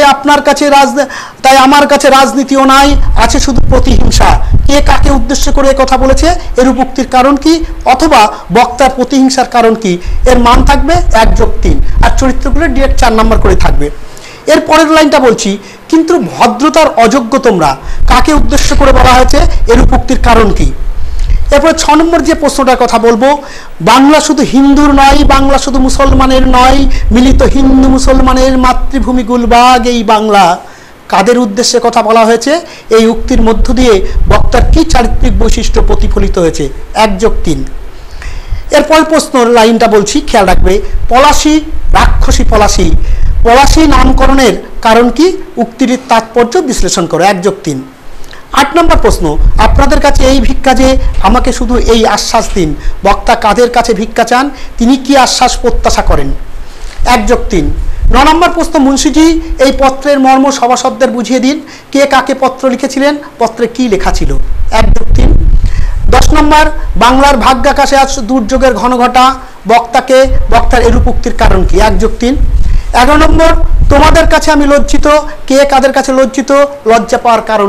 আমার কাছে রাজনীতিও নাই, আছে শুধু প্রতিহিংসা। কে কাকে উদ্দেশ্য করে কথা বলেছে, এর উক্তির কারণ কি, অথবা বক্তার প্রতিহিংসার কারণ কি? এর মান থাকবে 1+3, আর চরিত্রগুলো ডিরেক্ট 4 নম্বর করে থাকবে। এর পরের লাইনটা বলছি, কিন্তু ভদ্রতার অযোগ্য তোমরা, কাকে উদ্দেশ্য করে বলা হয়েছে, এর উক্তির কারণ কি? এরপরে 6 নম্বর যে প্রশ্নটার কথা বলবো, বাংলা শুধু হিন্দুর নয়, বাংলা শুধু মুসলমানের নয়, মিলিত হিন্দু মুসলমানের মাতৃভূমি গুলবাগ এই বাংলা, কাদের উদ্দেশ্যে কথা বলা হয়েছে, এই উক্তির মধ্য দিয়ে বক্তার কি চারিত্রিক বৈশিষ্ট্য প্রতিফলিত হয়েছে, 1+3। এরপর প্রশ্ন লাইনটা বলছি, খেয়াল রাখবে, পলাশী রাক্ষসী পলাশী, পলাশী নামকরণের কারণ কি, উক্তির তাৎপর্য বিশ্লেষণ করো, 1+3। 8 নম্বর প্রশ্ন, আপনাদের কাছে এই ভিক্ষা যে, আমাকে শুধু এই আশ্বাস দিন, বক্তা কাদের কাছে ভিক্ষা চান, তিনি কি আশ্বাস প্রত্যাশা করেন, 1+3। 9 নম্বর প্রশ্ন, মুন্সিজি এই পত্রের মর্ম সভাসদদের বুঝিয়ে দিন, কে কাকে পত্র লিখেছিলেন, পত্রে কি লেখা ছিল, 1+3। 10 নম্বর, বাংলার ভাগ্যাকাশে আজ দুর্যোগের ঘন ঘটা, বক্তার এরূপ উক্তির কারণ কি, 1+3। 11 নম্বর, তোমাদের কাছে আমি লজ্জিত, কে কাদের কাছে লজ্জিত, লজ্জা পাওয়ার কারণ কি,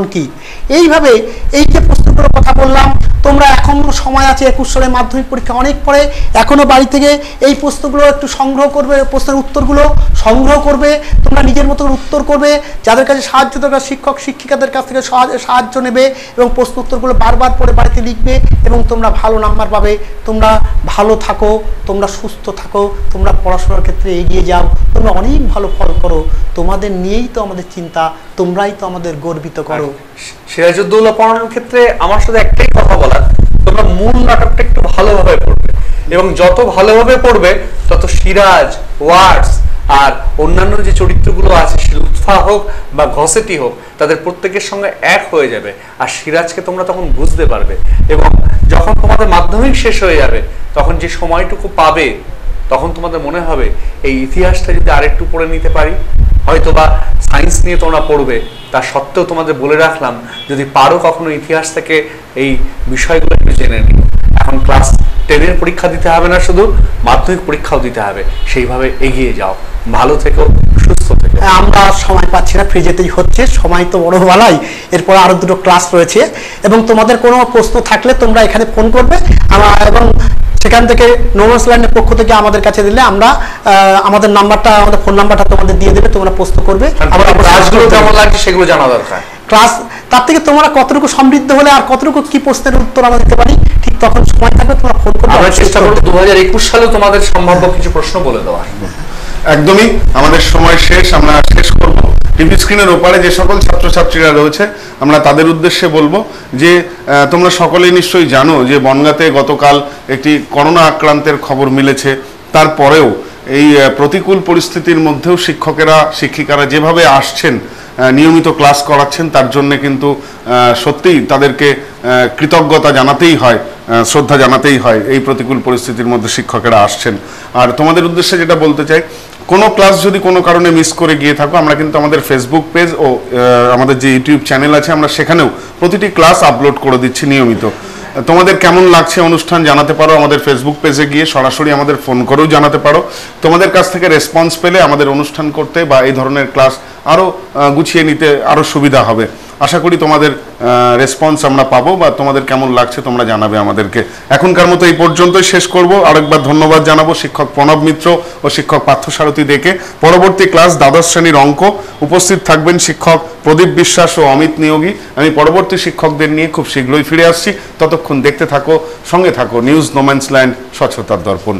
এইভাবে এই যে প্রশ্নগুলোর কথা বললাম, তোমরা এখনো সময় আছে, 21 সালের মাধ্যমিক পরীক্ষা অনেক পরে, এখনো বাড়ি থেকে এই প্রশ্নগুলো একটু সংগ্রহ করবে, প্রশ্নের উত্তরগুলো সংগ্রহ করবে, তোমরা নিজের মতো উত্তর করবে, যাদের কাছে সাহায্য দরকার শিক্ষক শিক্ষিকাদের কাছ থেকে সাহায্য নেবে এবং প্রশ্ন উত্তরগুলো বারবার পড়ে বাড়িতে লিখবে এবং তোমরা ভালো নাম্বার পাবে। তোমরা ভালো থাকো, তোমরা সুস্থ থাকো, তোমরা পড়াশোনার ক্ষেত্রে এগিয়ে যাও, তোমরা অনেক ভালো ফল করো। তোমাদের নিয়েই তো আমাদের চিন্তা, তোমরাই তো আমাদের গর্বিত করো। সিরাজউদ্দৌলা পড়ানোর ক্ষেত্রে আমার সাথে একটাই কথা বলার, তোমরা মূল নাটকটা একটু ভালোভাবে পড়বে এবং যত ভালোভাবে পড়বে তত সিরাজ, ওয়ার্ডস আর অন্যান্য যে চরিত্রগুলো আছে, লুৎফা হোক বা ঘসেটি হোক, তাদের প্রত্যেকের সঙ্গে এক হয়ে যাবে আর সিরাজকে তোমরা তখন বুঝতে পারবে। এবং যখন তোমাদের মাধ্যমিক শেষ হয়ে যাবে তখন যে সময়টুকু পাবে তখন তোমাদের মনে হবে এই ইতিহাসটা যদি আরেকটু পড়ে নিতে পারি, হয়তো বা সায়েন্স নিয়ে তোমরা পড়বে, তা সত্ত্বেও তোমাদের বলে রাখলাম যদি পারো কখনো ইতিহাস থেকে এই বিষয়গুলো একটু জেনে নিও। এখন ক্লাস 10-এর পরীক্ষা দিতে হবে না, শুধু মাধ্যমিক পরীক্ষাও দিতে হবে, সেইভাবে এগিয়ে যাও। ভালো থেকো, সুস্থ থেকো। আমরা সময় পাচ্ছি না, ফ্রিজেতেই হচ্ছে, সময় তো বড় বেলায়, এরপর আরো দুটো ক্লাস রয়েছে এবং তোমাদের কোনো প্রশ্ন থাকলে তোমরা এখানে ফোন করবে এবং সেখান থেকে নোমান্স ল্যান্ডের পক্ষ থেকে আমাদের কাছে দিলে আমরা আমাদের নাম্বারটা, আমাদের ফোন নাম্বারটা তোমাদের দিয়ে দেবে, তোমরা প্রশ্ন করবে। আবার ক্লাসগুলো কেমন লাগছে সেগুলো জানা দরকার। ক্লাস তার থেকে তোমরা কতটুকু সমৃদ্ধ হলে আর কতটুকু কি প্রশ্নের উত্তর আমরা দিতে পারি, ঠিক তখন সময় থাকবে তোমরা ফোন করবে। আমরা চেষ্টা করব 2021 সালে তোমাদের সম্ভাব্য কিছু প্রশ্ন বলে দেওয়া। একদমই আমাদের সময় শেষ, আমরা শেষ করব। টিভি স্ক্রিনের ওপারে যে সকল ছাত্রছাত্রীরা রয়েছে আমরা তাদের উদ্দেশ্যে বলবো যে তোমরা সকলেই নিশ্চয়ই জানো যে বনগাঁতে গতকাল একটি করোনা আক্রান্তের খবর মিলেছে। তারপরেও এই প্রতিকূল পরিস্থিতির মধ্যেও শিক্ষকেরা শিক্ষিকারা যেভাবে আসছেন, নিয়মিত ক্লাস করাচ্ছেন, তার জন্য কিন্তু সত্যিই তাদেরকে কৃতজ্ঞতা জানাতেই হয়, শ্রদ্ধা জানাতেই হয়। এই প্রতিকূল পরিস্থিতির মধ্যে শিক্ষকেরা আসছেন। আর তোমাদের উদ্দেশ্যে যেটা বলতে চাই, কোনো ক্লাস যদি কোনো কারণে মিস করে গিয়ে থাকো, আমরা কিন্তু আমাদের ফেসবুক পেজ ও আমাদের যে ইউটিউব চ্যানেল আছে আমরা সেখানেও প্রতিটি ক্লাস আপলোড করে দিচ্ছি নিয়মিত। তোমাদের কেমন লাগছে অনুষ্ঠান জানাতে পারো, আমাদের ফেসবুক পেজে গিয়ে সরাসরি আমাদের ফোন করেও জানাতে পারো। তোমাদের কাছ থেকে রেসপন্স পেলে আমাদের অনুষ্ঠান করতে বা এই ধরনের ক্লাস আরও গুছিয়ে নিতে আরও সুবিধা হবে। আশা করি তোমাদের রেসপন্স আমরা পাবো বা তোমাদের কেমন লাগছে তোমরা জানাবে আমাদেরকে। এখনকার মতো এই পর্যন্তই শেষ করব। আরেকবার ধন্যবাদ জানাবো শিক্ষক প্রণব মিত্র ও শিক্ষক পার্থসারথী দেকে। পরবর্তী ক্লাস দ্বাদশ শ্রেণীর অঙ্ক, উপস্থিত থাকবেন শিক্ষক প্রদীপ বিশ্বাস ও অমিত নিয়োগী। আমি পরবর্তী শিক্ষকদের নিয়ে খুব শীঘ্রই ফিরে আসছি। ততক্ষণ দেখতে থাকো, সঙ্গে থাকো নিউজ নোম্যান্স ল্যান্ড, স্বচ্ছতার দর্পণ।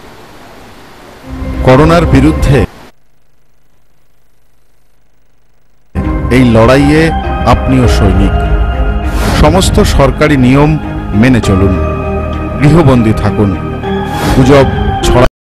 করোনার বিরুদ্ধে এই লড়াইয়ে আপনিও সৈনিক। সমস্ত সরকারি নিয়ম মেনে চলুন, গৃহবন্দী থাকুন, গুজব ছড়া